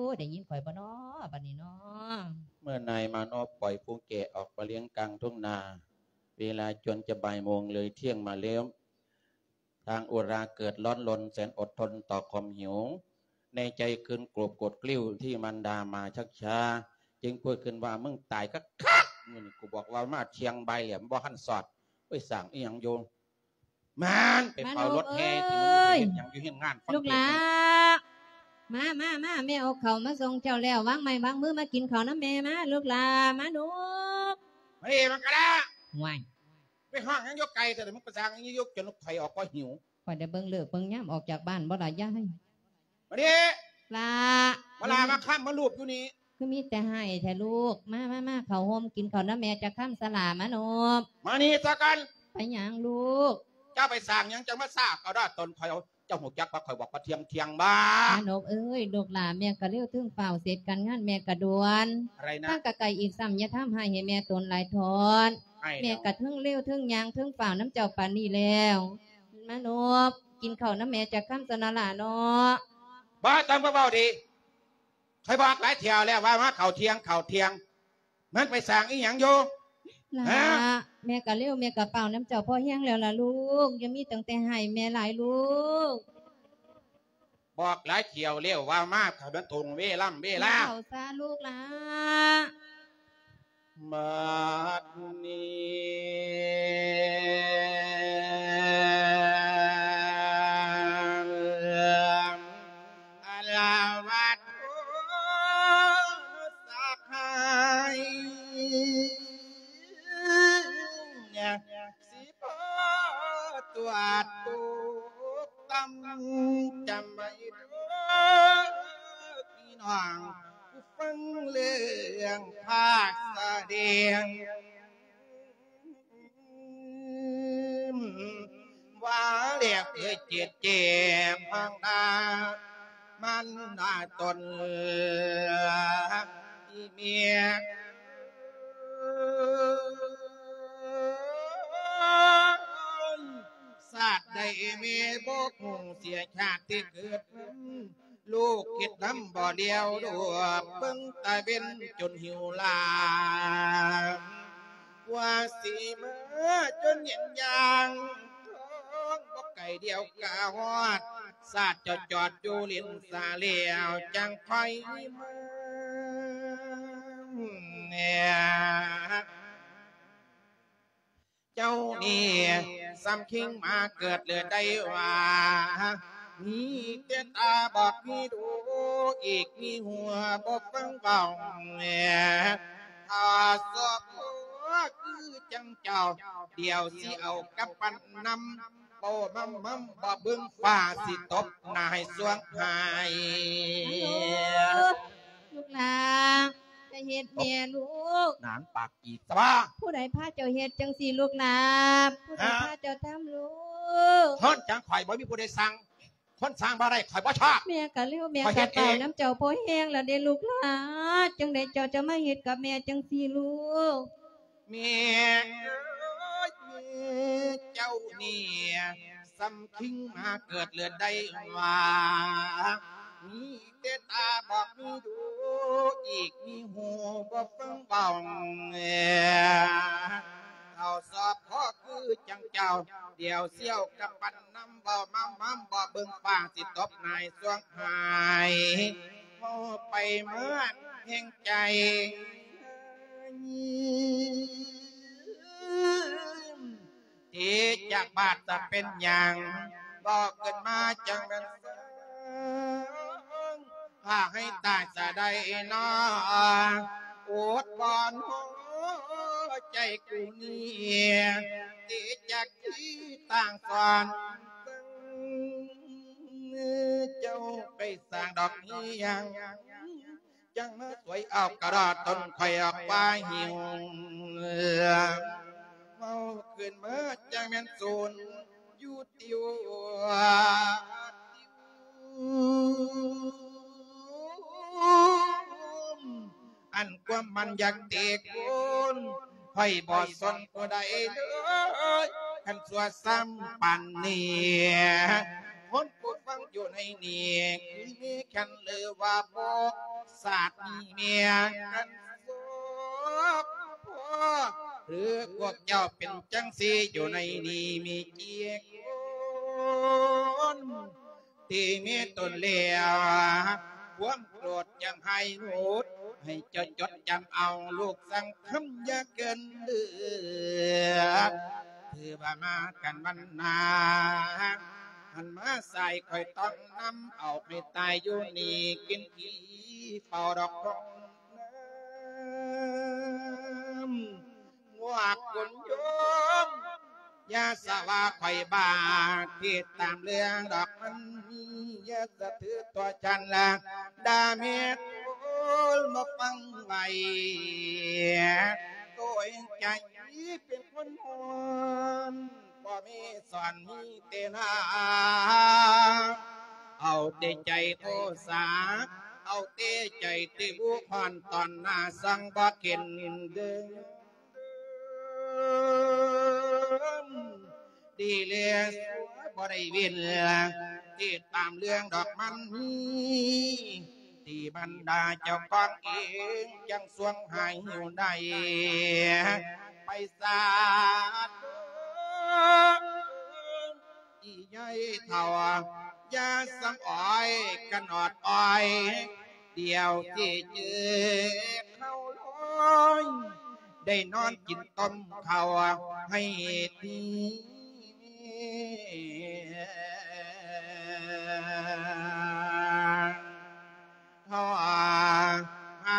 ได้ยินข่อยบ่เนาะบัดนี้เนาะเมื่อนายมานพปล่อยผู้แก่ออกไปเลี้ยงกลางทุ่งนาเวลาจนจะบ่ายโมงเลยเที่ยงมาแล้วทางอุราเกิดร้อนรนแสนอดทนต่อความหิวในใจคืนกลบกดกลิ้วที่มันดามาชักช้าจึงพูดขึ้นว่ามึงตายก็คักมึงกูบอกว่ามาเชียงใบเหลี่ยมบ่หันสอดไปสั่งอีหยังโยนมันไปเป่ารถแห่ที่มึงเห็นอย่างอยู่เห็นงานลูกหลามามามาแม่เอาเขามาส่งเจ้าแล้ววางไม้วางมือมากินข้าวน้ำแม่มาลูกหลามาหนูเฮ้ยมันกระด้าห่วยไปห้องยังยกไก่แต่มึงไปสั่งยังยกจนลูกไข่ออกก็หิวข่อยได้เบิ่งเลือกเบิ่งย่ำออกจากบ้านบ่ได้ย่าให้มาดิลามาลามาข้ามมาลูบอยู่นี่คือมีแต่ให้แท้ลูกมามามาเขาโฮมกินข้าวน้ำแม่จะข้ามสลามาหนูมานี่ซะกันไปหยังลูกเจ้าไปสั่งยังจะมาซากเอาได้ตนคอยเอาเจ้าหูจักว่าคอยบอกว่าเทียงเทียงบ้าหนกเอ้ยลูกหลานแม่ก็เลี้ยวถึงเปล่าเสร็จกันงานแม่กระดวนอะไรนะตั้งกะไก่อีกซ้ำอย่าทำให้ให้แม่ตนหลายทอนแม่กะทึ่งเลี้ยวทึ่งยางทึ่งเปล่าน้ำเจ้าปานนี่แล้วมานบกินข้าวน้ำแม่จะข้ามสนาลาเนาะบ้าตั้งเบาๆดีใครบอกหลายเที่ยวแล้วว่ามาเข่าเทียงเข่าเทียงมันไปสั่งอีหยังอยู่ล่ะแม่กะเลี้ยวแม่กะเปล่าน้ำเจ้าพ่อแห้งแล้วล่ะลูกยังมีตั้งแต่ให้แม่หลายลูกบอกหลายเที่ยวเลี้ยวว่ามากเขาเดินตรงเวล่ำเวล่าเขาซาลูกล่ะบัดนี้ลาวัดสักให้สิพอตัวตุกตำจำไว้ด้วยพี่น้องผู้ฟังเรื่องภาคแสดงว่าเรียกเพื่อเจ็ดเจ็บพังดามันน่าตนอีเมียศาสตร์ใดเมียบกเสียชาติที่เกิดลูกคิดน้ำบ่อเดียวดวบเบิ่งตาเป็นจนหิวลาว่าสีมาจนเห็นยางท้องบ่ไก่เดียวกะฮอดศาสตร์จอดจอดอยู่ลิ้นสาเลียวจังไฟมาเนี่ยเจ้านี่ซ้ำคิงมาเกิดเลือดได้ว่ามีเต้นตาบอกมีดูอีกมีหัวบอกฟังเบาเนี่ยถ้าสอบหัวคือจังเจ้าเดี๋ยวสิเอากับปันนำโบมัมมัมบ่เบิ่งฟ้าสิตบนายสวงหายลูกหลาจะเฮ็ดเมียลูกนานปากกีสบ้าผู้ใดพาเจ้าเฮ็ดจังสี่ลูกหลาผู้ใดพาเจ้าทำลูกท่อนจังข่อยบ่มีผู้ใดสั่งคนสร้างบ่ได้ข่อยบ่ชอบแม่กะเลี้ยวแม่กะเป่าน้ำเจ้าพ่อแห้งแล้วเด้ลูกหลาจังไดเจ้าจะมาเฮ็ดกับแม่จังสี่ลูกแม่เจ้านี่ซ้ำคิงมาเกิดเลือดได้ว่ามีเตตาบอกมีดูอีกมีหูบอกฟังเบาเขาสอบพ่อคือจังเจ้าเดี๋ยวเสี่ยวกับปันน้ำบ่มัมมัมบ่เบิ่งฟ้าสิตบนายสวงหายโม่ไปเมื่อแห่งใจที่จากบาดจะเป็นอย่างบอกเกิดมาจังเป็นพาให้ตายจะได้นออดบอนใจกูนี่ติจากที่ต่างสอนเจ้าไปสร้างดอกนี้ยังจังมาสวยเอากระดาษต้นไข่ออกว่าหิวเมาขึ้นเมื่อจังเป็นศูนย์อยู่ติวอันความมันอยากเตะคุณไฟบอดสนก็ได้เลยขันสัวซ้ำปันเนี่ยคนผู้ฟังอยู่ในนี้คือมีกันหรือว่าบอกศาสตร์มีเมียกันสบพ่อหรือพวกเจ้าเป็นจังสีอยู่ในนี้มีเกียรติคนที่มีตนเลวความโกรธยังให้หนุดให้เจ้าจดจำเอาลูกสั่งคำอย่าเกินเลือถือว่ามากันวันนาหันมาใส่คอยต้องนำเอาให้ตายอยู่นี่กินขี้เป่าดอกทองน้ำงวกกุนโยมยาสวาคอยบาที่ตามเรื่องดอกมันมียาสะถือตัวฉันละดาเมตมาฟังไว้ตัวเองใจเป็นคนหอนบ่มีสอนมีเตนาเอาเตใจโทสาเอาเตใจเตบุพรตอนหน้าสังบ่เข็นเดินดีเลยบ่ได้เวียนที่ตามเรื่องดอกมันมีที่บรรดาเจ้าของเองยังสวงหายหิวได้ไปสาดอีใหญ่เท่ายาสังอ้อยกันอดอ้อยเดียวที่เจอเข้าลอยได้นอนกินต้มข้าวให้ดีทออา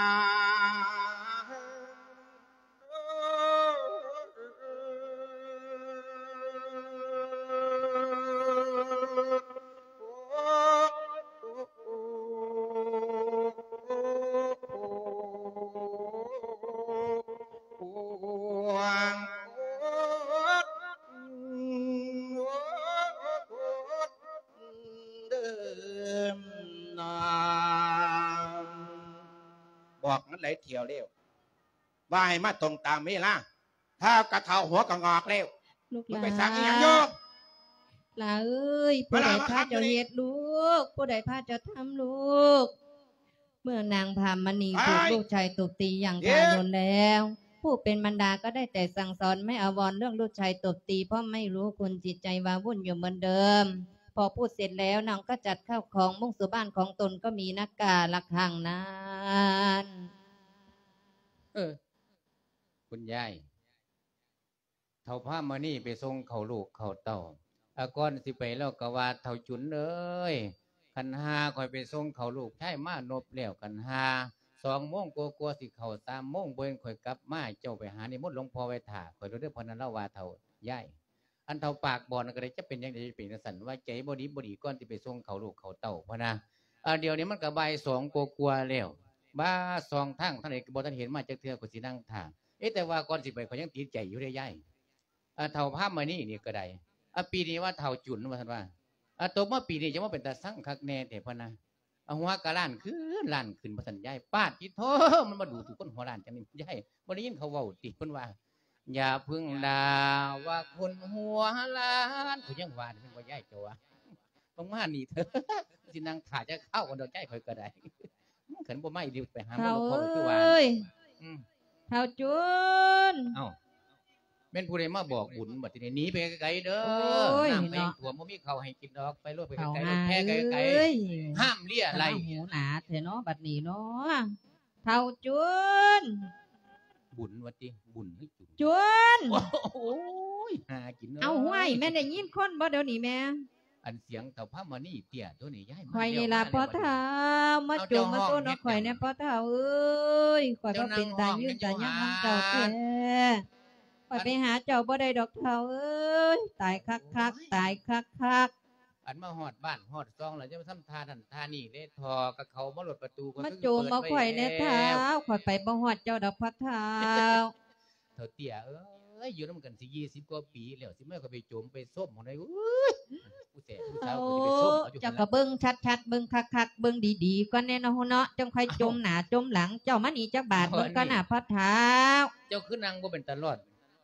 บอกนั้นไหลเที่ยวเร็วว่าให้มาตรงตามเวลาถ้ากระเทาหัวกระงอกเร็วลูกหลานไปสั่งอย่างโยกลาเอ้ยผู้ใดพาเจ้าเฮ็ดลูกผู้ใดพาเจ้าทำลูกเมื่อนางพามณีถูกลูกชายตบตีอย่างทารุณแล้วผู้เป็นบรรดาก็ได้แต่สั่งสอนไม่อาวรเรื่องลูกชายตบตีเพราะไม่รู้คุณจิตใจวาวุ่นอยู่เหมือนเดิมพอพูดเสร็จแล้วนางก็จัดข้าวของมุ่งสู่บ้านของตนก็มีนักกาละข้างนั้นเออคุณยายเท่าพามานี่ไปส่งเขาลูกเขาเต่าอาก่อนสิไปแล้วก็ว่าเท่าจุนเอ้ยขันหาคอยไปส่งเขาลูกใช่มานบแล้วขันหาสองโมงกลัวๆสิเขาสามโมงเบิ้นคอยกลับมาเจ้าไปหาในมดหลวงพ่อไว้ถ่าคอยรู้เรื่องพอนั้นเล่าว่าเท่าย่ายอันเท่าปากบอลก็เลยจะเป็นยังไงจะเป็นสันว่าใจบดีบดีก้อนที่ไปส่งเขาลูกเขาเต่าพะนะเดี๋ยวนี้มันกับใบสองกลัวๆแล้วบ้าสองทั้งท่านเอกบอท่านเห็นมาจากเทือกกุศินั่งถ่าเอ๊ะแต่ว่าก่อนสิไปเขายังติดใจอยู่ได้ย่ายเท่าภาพมานี่นี่ก็ได้ปีนี้ว่าเท่าจุนว่าท่านว่าตัวเมื่อปีนี้จะว่าเป็นตาสั่งคักแน่แต่พะนะหัวกระล้านขึ้นล้านขึ้นมาสัญญาป้าจิตโตมันมาดูถูกคนหัวล้านจังนี่ย่ายวันนี้ยินเขาว่าติเพิ่นว่าอย่าพึ่งด่าว่าคนหัวล้านเขายังว่าเป็นว่าย่ายเจ้าว่าตรงมานี่เถอะสินางถ่าจะเข้ากันดอกใจคอยก็ได้ขันบ่ไม่ดีไปหาหมอพ่อคือว่าเท่าจุนเอ้าเป็นผู้ใดมาบอกบุญบัดนี้หนีไปไกลๆเด้อน้ำไปถั่วบ่มีข้าวให้กินดอกไปรถไปไกลๆแค่ไกลๆห้ามเลี้ยอะไรหูหนาเถอะเนาะบัดนี้เนาะเท่าจุนบุญวัดดิบุญให้จุนจุนโอ้ยหากินเอาห้วยแม่ได้ยินคนบ่เดี๋ยวนี้แม่อันเสียงเต่าพระมานี่เตี้ยตัวนี้ย้ายมาข่อยนี่ล่ะพ่อเฒ่ามาจุ่มมาต้นเอาข่อยเนี่ยพ่อเฒ่าเอ้ยข่อยบ่เป็นตายืนตายังนำเจ้าแท้ข่อยไปหาเจ้าบ่ได้ดอกเฒ่าเอ้ยตายคักๆตายคักๆอันมาฮอดบ้านฮอดซองแล้วจะมาทำทาทันทานี่เด้ทอกับเขามาหลดประตูมาจุ่มมาข่อยเนี่ยเฒ่าข่อยไปบ่ฮอดเจ้าดอกพ่อเฒ่าเฒ่าเตี้ยเอ้ยอยู่นำกันสิยี่สิบกว่าปีแล้วสิแม่ก็ไปจุ่มไปส้มของได้ผู้แสบผู้สาวก็สิไปส้มเจ้าก็เบิ่งชัดๆเบิ่งคักๆเบิ่งดีๆก่อนแน่เนาะเนาะจังค่อยจมหน้าจมหลังเจ้ามานี่จักบาทเบิ่งก่อนน่ะพ่อเฒ่าเจ้าคือนั่งบ่เป็นตลอด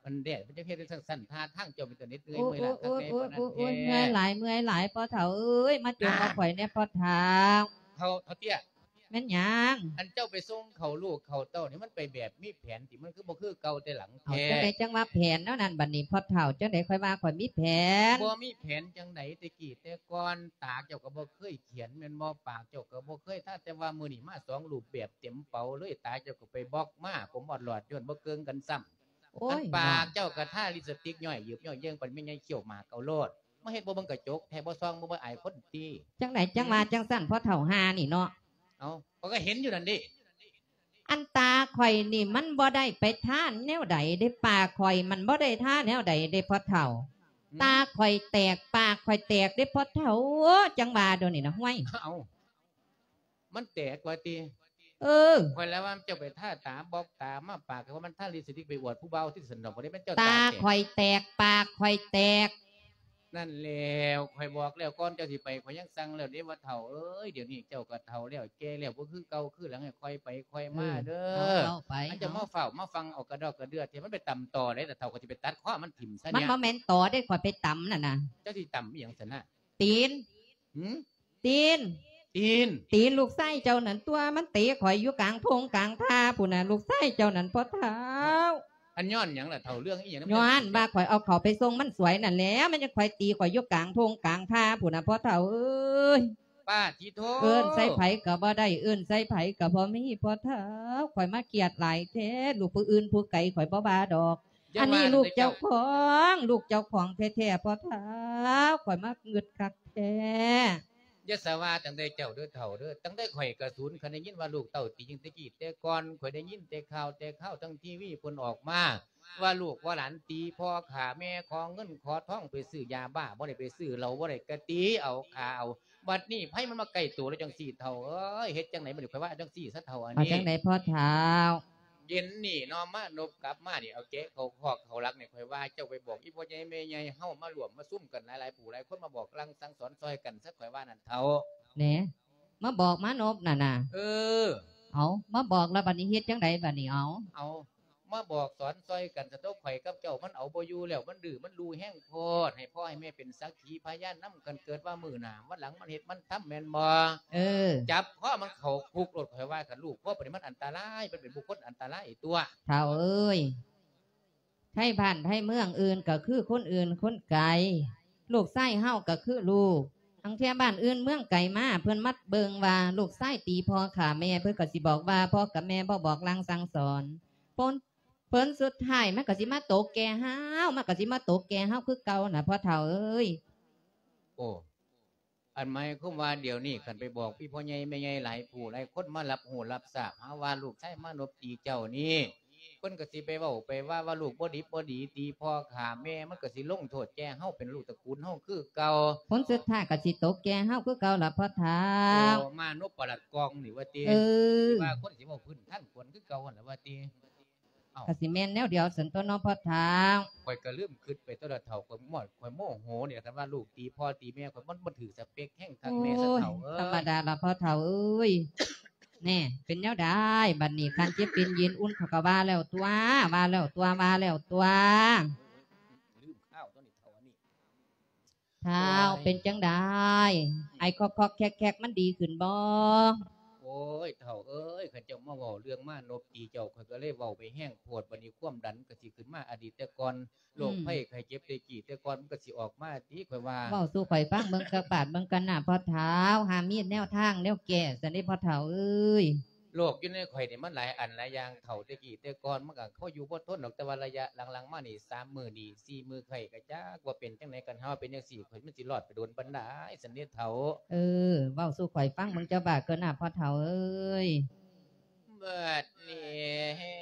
มันแดดมันจะเฮ็ดได้สั้นๆท่าทางเจ้าเป็นตัวนิดเนื่อยโอ้เมื่อยหลังโอ้ข้างในโอ้ปานนั้นโอ้โอ้แท้เมื่อยหลายเมื่อยหลายพ่อเฒ่าเอ้ยมาจงเอาข่อยเนี่ยพ่อเฒ่าเท่าเท่าเตี้ยแม่นหยังอันเจ้าไปส่งเขาลูกเขาเต้านี่มันไปแบบมีแผนที่มันคือบ่คือเก่าแต่หลังเอาแท้จังไดจังว่าแผนแล้วนั่นบัดนี้พ่อเฒ่าจังไดค่อยว่าข่อยมีแผนบ่มีแผนจังไดแต่กี้แต่ก่อนตาเจ้าก็บ่เคยเขียนแม่นบ่ปากเจ้าก็บ่เคยถ้าแต่ว่ามื้อนี้มาสองรูปแบบเต็มเป๋าเลยตาเจ้าก็ไปบล็อกมาผมอดหลอดย้อนบ่เกิงกันซ้ำโอ้อัยนปากเจ้าก็ท่าลิปสติกย่อยหยืบย่อยเยิ่งปานแม่ใหญ่เขี้ยวหมากเอาโลดมาเฮ็ดบ่เบิ่งกระจกแท้บ่ซองบ่บ่อายคนติจังไดจังว่าจังสั่นพ่อเฒ่าหานี่เนาะเอ้าเขาก็เห็นอยู่นั่นดิอันตาข่อยนี่มันบ่ได้ไปท่าแนวใดได้ปากข่อยมันบ่ได้ท่าแนวใดได้พ่อเฒ่า ตาข่อยแตกปากข่อยแตกได้พ่อเฒ่าจังว่าเดี๋ยวนี้นะห้วยเอ้ามันแตกว่าติเออข่อยแล้วว่าเจ้าไปท่าตาบอกตามาปากก็ว่ามันท่าลิปสติกไปอวดผู้เบาที่สนอกบ่ได้เป็นเจ้าตาตาแตกข่อยแตกปากข่อยแตกนั่นแล้วข่อยบอกแล้วก่อนเจ้าสิไปข่อยยังสั่งแล้วเด้ว่าเฒ่าเอ้ยเดี๋ยวนี้เจ้าก็เฒ่าแล้วแก่แล้วบ่คือเก่าคือหลังให้ค่อยไปค่อยมาเด้เอาอเอาไปอันจะมาเฝ้ามาฟังเอากระดอกกระเดือที่มันไปต่ำต่อได้แต่เฒ่าก็สิไปตัดข้อมันถิ่มซะมันเนี่ยบ่แม่นต่อได้ข่อยไปตำน่ะนะเจ้าสิต่ำอีหยังซั่นน่ะตีนหืมตีนตีนตีนลูกไส้เจ้านั่นตัวมันเตะข่อยอยู่กลางพงกลางท่าผู้น่ะลูกไส้เจ้านั่นพ่อเฒ่าอันย้อนหยังล่ะเฒ่าเรื่องอีหยังย้อนว่าข่อยเอาเขาไปส่งมันสวยนั่นแหล้วมันจะข่อยตีข่อยอยู่กลางพงกลางท่าผู้น่ะพ่อเฒ่าเอ้ยป้าทีโทเอิ้นใส่ไผก็บ่ได้เอิ้นใส่ไผก็บ่มีพ่อเฒ่าข่อยมาเกลียดหลายแท้ลูกผู้อื่นผู้ไกลข่อยบ่บาดอกย่าอันนี้ว่าลูกเจ้าของลูกเจ้าของแท้ๆพ่อเฒ่าข่อยมาเงึดคักแท้อย่าสว่าตั้งแต่เจ้าเด้อเฒ่าเด้อตั้งแต่ข่อยกระสุนคันได้ยินว่าลูกเต้าตีจังตะกี้แต่ก่อนข่อยได้ยินแต่ข่าวแต่ข่าวทั้งทีวีเพิ่นออกมาว่าลูกว่าหลานตีพ่อขาแม่ขอเงินขอทองไปซื้อยาบ้าบ่ได้ไปซื้อเหล้าบ่ได้กะตีเอาขาเอาบัดนี้ไผมันมาใกล้ตัวแล้วจังซี่เฒ่าเอ้ยเฮ็ดจังไหนบ่ได้ข่อยว่าจังซี่ซะเฒ่าอันเอานี้จังไดพ่อเฒ่าเย็นนี่เนาะมานบกลับมานี่เอาเก๊เขาคอกเขารักเนี่ยข่อยว่าเจ้าไปบอกอีพ่อใหญ่แม่ใหญ่เฮามารวมมาซุ่มกันหลายๆผู้หลายคนมาบอกลังสั่งสอนซอยกันซะข่อยว่านั่นเฒ่าแหน่มาบอกมานบน่ะน่ะเออเอามาบอกแล้วบัดนี้เฮ็ดจังไดบัดนี้เอาเอามาบอกสอนซอยกันสะโตกข่อยกับเจ้ามันเอาบ่อยู่แล้วมันดื้อมันรูแห้งโพดให้พ่อให้แม่เป็นสักขีพยานนำกันเกิดว่ามือหน้าวันหลังมันเฮ็ดมันทำแม่นบ่เออจับพ่อมันเข้าคุกรถข่อยว่ากันลูกพ่อปฏิมันอันตรายมันเป็นบุคคลอันตรายตัวเฒ่าเอ้ยไทยบ้านไทยเมืองอื่นก็คือคนอื่นคนไกลลูกไส้เฮาก็คือลูกทั้งเที่ยบ้านอื่นเมืองไกลมาเพิ่นมัดเบิงว่าลูกไส้ตีพ่อขาแม่เพิ่นก็สิบอกว่าพ่อกับแม่บ่บอกลังสั่งสอนปนเพิ่นสุดท้ายมันก็สิมาตกแก่เฮามันก็สิมาตกแก่เฮาคือเก่าน่ะพ่อเฒ่าเอ้ยโอ้อันหมายความว่าเดี๋ยวนี้คันไปบอกพี่พ่อใหญ่แม่ใหญ่หลายผู้หลายคนมารับหูรับทราบหาว่าลูกชายมานบตีเจ้านี่เพิ่นก็สิไปเว้าไปว่าว่าลูกบ่ดีบ่ดีตีพ่อขาแม่มันก็สิลงโทษแก่เฮาเป็นลูกตระกูลเฮาคือเก่าผลสุดท้ายก็สิตกแก่เฮาคือเก่าล่ะพ่อเฒ่าโอ้มานบปลัดกองนี่ว่าติเออว่าคนสิเว้าพื้นท่านควรคือเก่าหั่นล่ะว่าติเอ้าก็สิแม่นแนวเดียวสันตัวเน้องพ่อเฒ่าข่อยก็ลืมคิดไปตัวละเฒ่าข่อยหมดข่อยโมโหเนี่ยคันว่าลูกตีพ่อตีแม่ข่อยมันบ่ถือสเปคแห่งทางโอ้แม่ซะยเฒ่าเอ้ธรรมยดาละพ่อเฒ่าเอ้ย แน่เป็นแนวได้บัดนี้คันเจ็บเป็นเย็นอุ่นเขาก็ว่าแล้วตัวว่าแล้วตัวว่าแล้วตัวลืมข้าวตัวนี้เฒ่าอันนี้เท้าเป็นจังได้ไอ้คอกคอกแคกแคกมันดีขึ้นบ่โอ้ยเฒ่าเอ้ยข้าเจ้ามาเว้าเรื่องมานบตีเจ้าข้อยก็เลยเว้าไปแห้งโพดบัดนี้ความดันก็สิขึ้นมาอดีตแต่ก่อนโรคภัยไข้เจ็บแต่กี้แต่ก่อนมันก็สิออกมาติข่อยว่าเว้าสู่ข่อยฟังเบิ่งกระบาดเบิ่งกันน่ะพ่อเฒ่าหามีดแนวทางแนวแก่สันนี้พ่อเฒ่าเอ้ยโรคอยู่ในข่อยนี่มันหลายอันหลายอย่างเฒ่าแต่กี้แต่ก่อนมันก็เขาอยู่บ่ทนดอกแต่ว่าระยะหลังๆมานี่สามมื้อนี่สี่มื้อไข้ก็จักว่าเป็นจังไดกันเฮาเป็นจังซี่ข่อยมันสิรอดไปโดนปานใดสันนี้เฒ่าเออเว้าสู่ข่อยฟังเบิ่งเจ้าบาดเกินน่ะพ่อเฒ่าเอ้ยเบิดนี้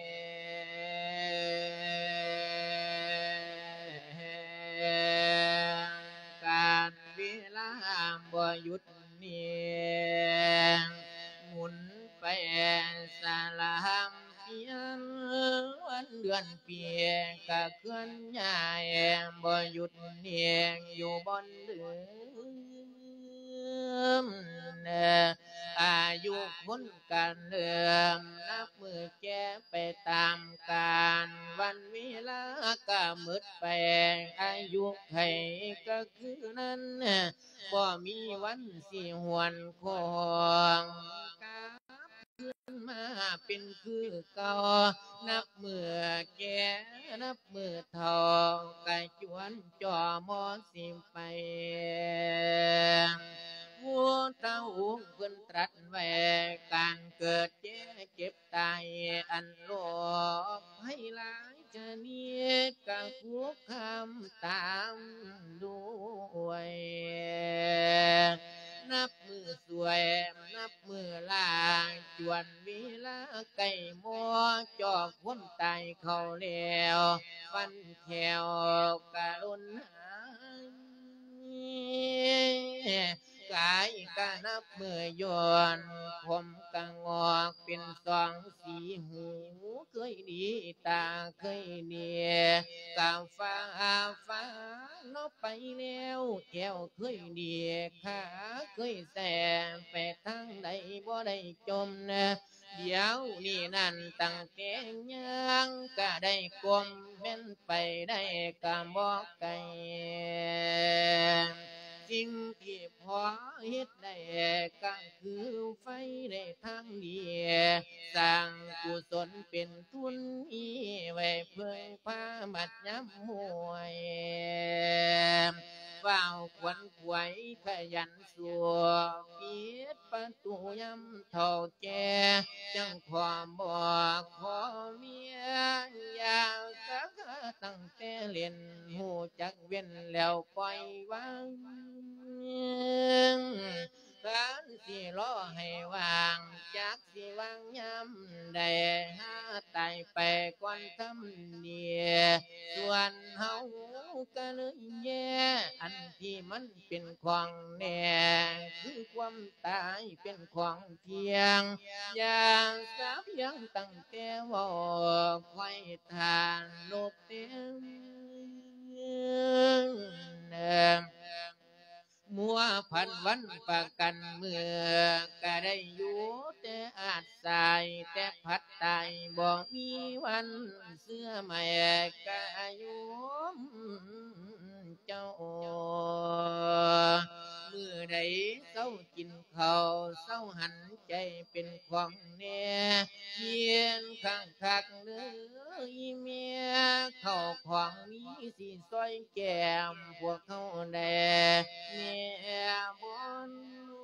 การเวลาบ่หยุดนิ่งหมุนไปสลามเพียงวันเดือนปีกะเคลื่อนย้ายบ่หยุดนิ่งอยู่บนเดือมอายุคนกันเดิมนับมือแก่ไปตามการวันเวลาก็มืดไปอายุไขก็คือนั้นบ่มีวันสิหวนคงมาเป็นคือเก่านับเมื่อแก่นับเมื่อเท่าไก่จวนจ่อมอสิไปหัวเต้าเพิ่นตรัสไว้การเกิดแก่เจ็บตายอันโลกให้หลายจะเนียกัคุกคำตามด้วยนับมือสวยนับมือลาจวนเวลาไก่หมอจอกคนตายเขาแล้วฟันแขวกะลุนหายกายกะนับมือยนผมกะงอกเป็นสองสีหูเคยดีตาเคยเนียกะฟ้าฟ้านบไปแล้วแก้วเคยดีขาเคยแสบไปทางใดบ่ได้จมนะเดี๋ยวนี่นั่นตั้งแต่ยังก็ได้กลมแม่นไปได้กะบอกไก่สิ่งที่พอเฮ็ดได้ก็คือไฟในทางดีสร้างกุศลเป็นทุนอีไว้เพื่อพาบัดย้ำมวยว่าวขวัญขวยขยันสัวปิดประตูย้ำเท่าแก่จังความบอกขอเมียอยากกักตั้งแต่เล่นหูจักเว้นแล้วปล่อยวางการสิรอให้วางจักสิวางย้ำได้หาตายไปก่อนทำเดียส่วนเฮาก็เลยแย่อันที่มันเป็นของแน่คือความตายเป็นของเทียงอย่างสาเพียงตั้งแต่ว่าไว้ทานลบเต็มมัวพันวันประกันเมื่อก็ได้อยู่แต่อาจสายแต่พัดตายบ่มีวันเสื้อใหม่ก็อายุเจ้ามือใดเศร้ากินข้าวเศร้าหันใจเป็นของแน่เยียนข้างคักเนื้ออีเมียเข้าของนี้สิซอยแก้มพวกเขาแด่เมียบน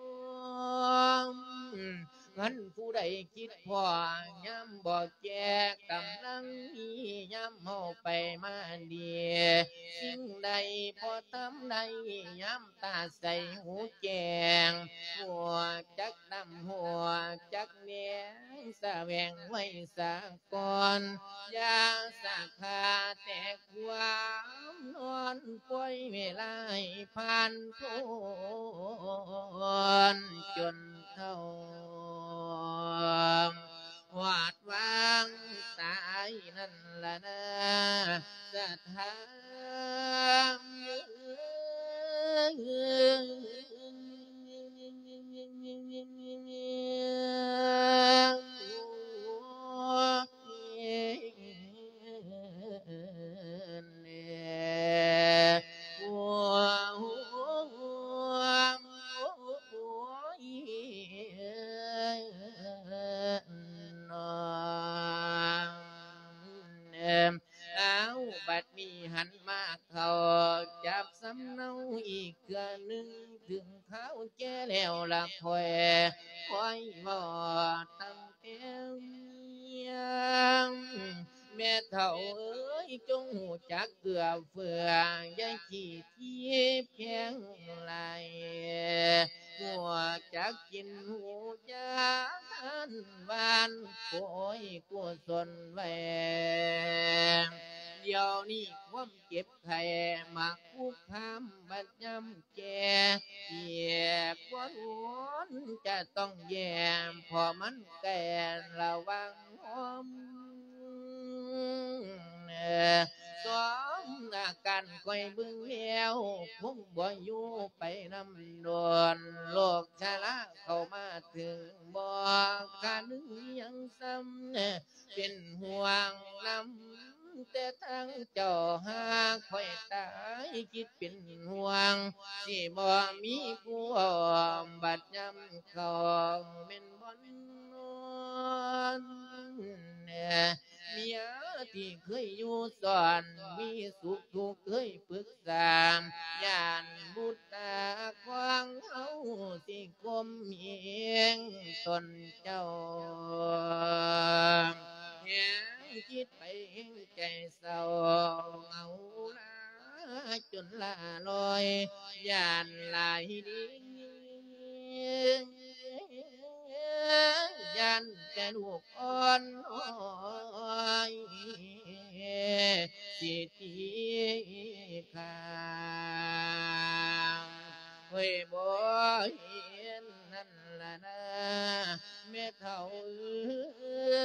งั้นผู้ใดคิดพอย่ำบอกแจกกำลังมีย่ำเฮาไปมาดีสิ่งใดพอทำใดย่ำตาใส่หูแจงหัวจักดำหัวจักเนียงสะแวงไว้สะก่อนยาสาขาแต่ความนอนป่วยเวลาผ่านพ้นจนเท่าวาดวางตายนั่นละนะสถานเอาบัดมีหันมาเขาจับสำเนาอีกเกือหนึ่งถึงเขาแก่แล้วละคอยคอยบ่ตั้งเตียงแม่เฒ่าเอ้ยจงหูจักเกือเฟืออย่าขี้ที่เพียงไรหัวจักกินหูจักทันวานโอยกุศลไว้เดี๋ยวนี้ความเจ็บไข้มาคุกคามบัดยำแก่เหยียบกวนวนจะต้องแย่พอมันแก่ระวังหอมสวมอาการคอยบึงแล้วคงบ่อยู่ไปนำดวนโลกชาละเข้ามาถึงบ่ขาดนึงยังซ้ำเป็นห่วงนำแต่ทั้งเจ้าหากคอยตายคิดเป็นห่วงสิบ่มีผู้อ้อมบัดยำเขาเป็นบ่นอนเมียที่เคยอยู่สอนมีสุขทุกข์เคยปรึกษาย่านบุตรควางเฮาสิคมเฮียงตนเจ้าแหงคิดไปเองใจเศร้าเอาละจนลาลอยย่านลายดียันแต่ลูกอ่อนอ้อยสิทีข้างเฮ้ยบ่เห็นนั่นล่ะนะแม่เฒ่าเอ้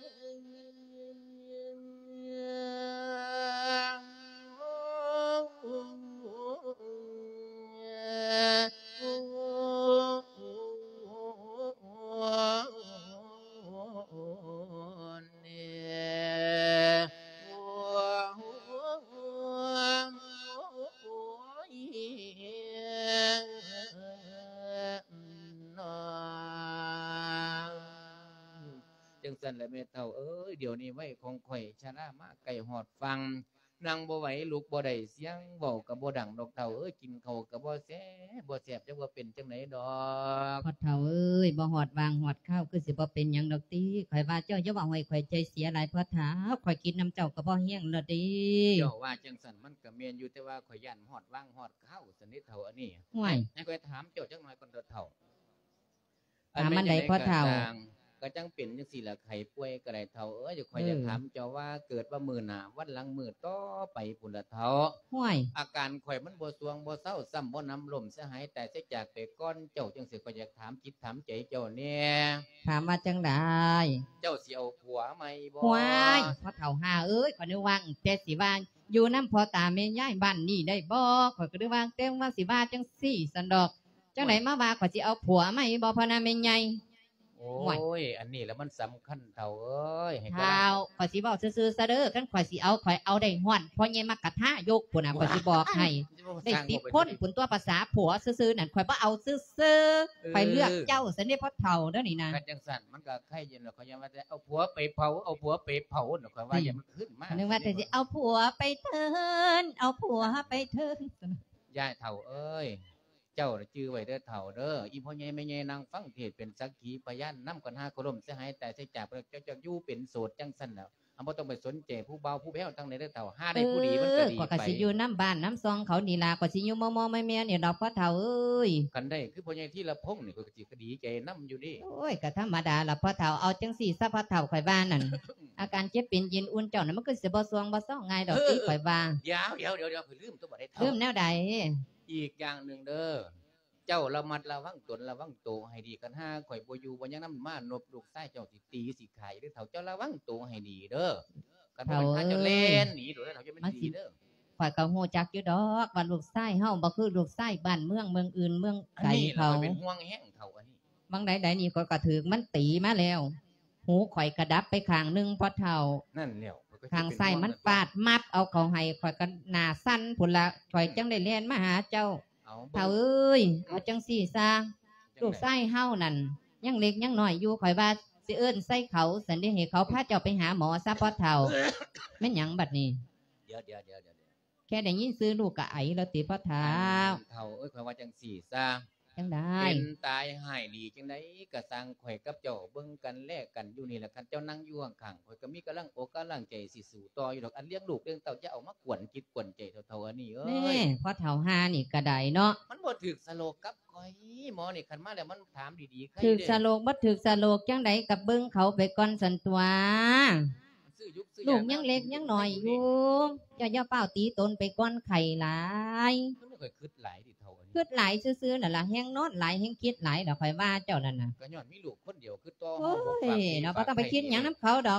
จังสันและแม่เฒ่าเอ้ยเดี๋ยวนี้ไว้ของข่อยชะลามาไก่หอดฟังนั่งบ่ไหวลุกบ่ได้เสียงเว้ากับบ่ดังดอกเฒ่าเอ้ยกินข้าวกับบ่แซ่บบ่แซ่บจักว่าเป็นจังไดดอกพ่อเฒ่าเอ้ยบ่หอดวางหอดข้าวคือสิบ่เป็นหยังดอกติข่อยว่าเจ้าอย่าว่าให้ข่อยใจเสียหลายพ่อเฒ่าข่อยกินน้ำเจ้าก็บ่เฮียงแล้วติเจ้าว่าจังสันมันก็แม่นอยู่แต่ว่าข่อยย่านหอดวางหอดข้าวสนิทเฒ่าอันนี้ห่วยให้ข่อยถามเจ้าจักหน่อยก่อนเด้อเฒ่าถามมันใดพ่อเฒ่าก็จังเป็นจังซี่ล่ะไข้ป่วยก็ได้เฒ่าเอ้ยเดี๋ยวข่อยจะถามเจ้าว่าเกิดว่ามื้อหน้าวันหลังมื้อต่อไปพุ่นล่ะเฒ่าห่วยอาการข่อยมันบ่สวงบ่เศร้าซ้ำบ่น้ำลมเสียหายแต่เสียจากไปก่อนเจ้าจังสิข่อยอยากถามจิตถามใจเจ้าแน่ถามว่าจังได๋เจ้าสิเอาผัวใหม่บ่ห่วยพ่อเฒ่าห่าเอ้ยข่อยนึกว่าแต่สิว่าอยู่นำพ่อตาแม่ยายบ้านนี้ได้บ่ข่อยก็นึกว่าแต่ว่าสิว่าจังซี่ซั่นดอกจังได๋มาว่าข่อยสิเอาผัวใหม่บ่พ่อนาแม่ใหญ่โอ้ยอันนี้แล้วมันสำคัญเฒ่าเอ้ยให้เฒ่าข่อยสิเว้าซื่อๆซะเด้อคันข่อยสิเอาข่อยเอาได้ฮ้อนพ่อใหญ่มักกะทะยกพุ่นน่ะข่อยสิบอกให้ได้สิบคนพุ่นตัวภาษาผัวซื่อๆนั่นข่อยบ่เอาซื่อๆข่อยเลือกเจ้าซั่นเด้พ่อเฒ่าเด้อนี่นะคันจังซั่นมันก็ไข่อยู่แล้วข่อยยังว่าจะเอาผัวไปเผาเอาผัวไปเผาน่ะข่อยว่าอย่ามันขึ้นมานึกว่าแต่สิเอาผัวไปเถินเอาผัวไปเถินยายเฒ่าเอ้ยเจ้าจื้อไว้เด้อเฒ่าเด้ออีพ่อใหญ่แม่ใหญ่นางฟังเทศเป็นสักขีพยานนำกันหาคารมเสียหายแต่เสียจากเจ้าเจ้าอยู่เป็นโสดจังซั่นแล้วอำบ่ต้องไปสนใจผู้เบาผู้แพ้วทั้งในเด้อเฒ่าหาได้ผู้ดีมันก็ดีไปก็สิอยู่น้ำบ้านน้ำซองเขานี่ล่ะก็สิอยู่มอๆแม่ๆเนี่ยดอกพ่อเฒ่าเอ้ยกันได้คือพ่อใหญ่ที่ละพงนี่ก็สิก็ดีใจนำอยู่ดิโอ้ยก็ธรรมดาล่ะพ่อเฒ่าเอาจังซี่ซะพ่อเฒ่าข่อยว่านั่นอาการเจ็บเป็นยินอุ่นเจ้านั่นมันก็สิบ่ซวงบ่ซ้อง่ายดอกติข่อยว่าเดี๋ยวๆๆเดี๋ยวข่อยลืมตัวบ่ได้เฒ่าลืมแนวใดอีกอย่างนึงเด้อเจ้าระมัดระวังตนระวังโตให้ดีกันห้าข่อยบ่อยู่บ่ยังนำมานบลูกไส้เจ้าสิตีสิขายเด้อเฒ่าเจ้าระวังโตให้ดีเด้อกันบ่ให้เจ้าเล่นหนีโดดเฒ่าจะเป็นดีเด้อข่อยก็ฮู้จักอยู่ดอกว่าลูกไส้เฮาบ่คือลูกไส้บ้านเมืองเมืองอื่นเมืองไกลเขาเป็นห่วงแห้งเฒ่าอันนี้บางใดๆนี่ข่อยก็ถึกมันตีมาแล้วหูข่อยกระดับไปข้างนึงพอเฒ่านั่นแล้วข้างซ้ายมันฟาดมับเอาเขาให้ข่อยก็หน้าสั่นพุ่นละข่อยจังได้เรียนมาหาเจ้าเฒ่าเอ้ยเอาจังซี่ซะลูกไส้เฮานั่นยังเล็กยังน้อยอยู่ข่อยว่าสิเอิ้นใส่เขาสันได้ให้เขาพาเจ้าไปหาหมอซะพอเฒ่าแม่นหยังบัดนี้เดี๋ยวๆๆๆแค่ได้ยินซื้อลูกก็ไอแล้วติพ่อเฒ่าเฒ่าเอ้ยข่อยว่าจังซี่ซะจังได้เป็นตายหายดีจังได๋ก็สร้างข่อยกับเจ้าเบิ่งกันแลกกันอยู่นี่แหละคันเจ้านั่งอยู่ข้างๆข่อยก็มีกำลังอกกำลังใจสิสู้ต่ออยู่ดอกอันเลี้ยงลูกเลี้ยงเต้าจะเอามากวนจิตกวนใจเฒ่าๆอันนี้เอ้ยแน่พ่อเฒ่าหานี่ก็ได้เนาะมันบ่ถูกสโลกกับข่อยหมอนี่คันมาแล้วมันถามดีๆใครถูกสโลกบ่ถูกสโลกจังได๋กับเบิ่งเขาไปก่อนซั่นตัวลูกยังเล็กยังน้อยอยู่เจ้าอย่าเป้าตีตนไปก่อนไข่หลายมันไม่ค่อยคิดหลายดิเฒ่าอันนี้คิดหลายซื่อๆนั่นล่ะแฮงนอนหลายแฮงคิดหลายดอกข่อยว่าเจ้านั่นน่ะก็ย้อนมีลูกคนเดียวคือต่อเฮาบ่ปากเนาะบ่ต้องไปคิดหยังนำเขาดอก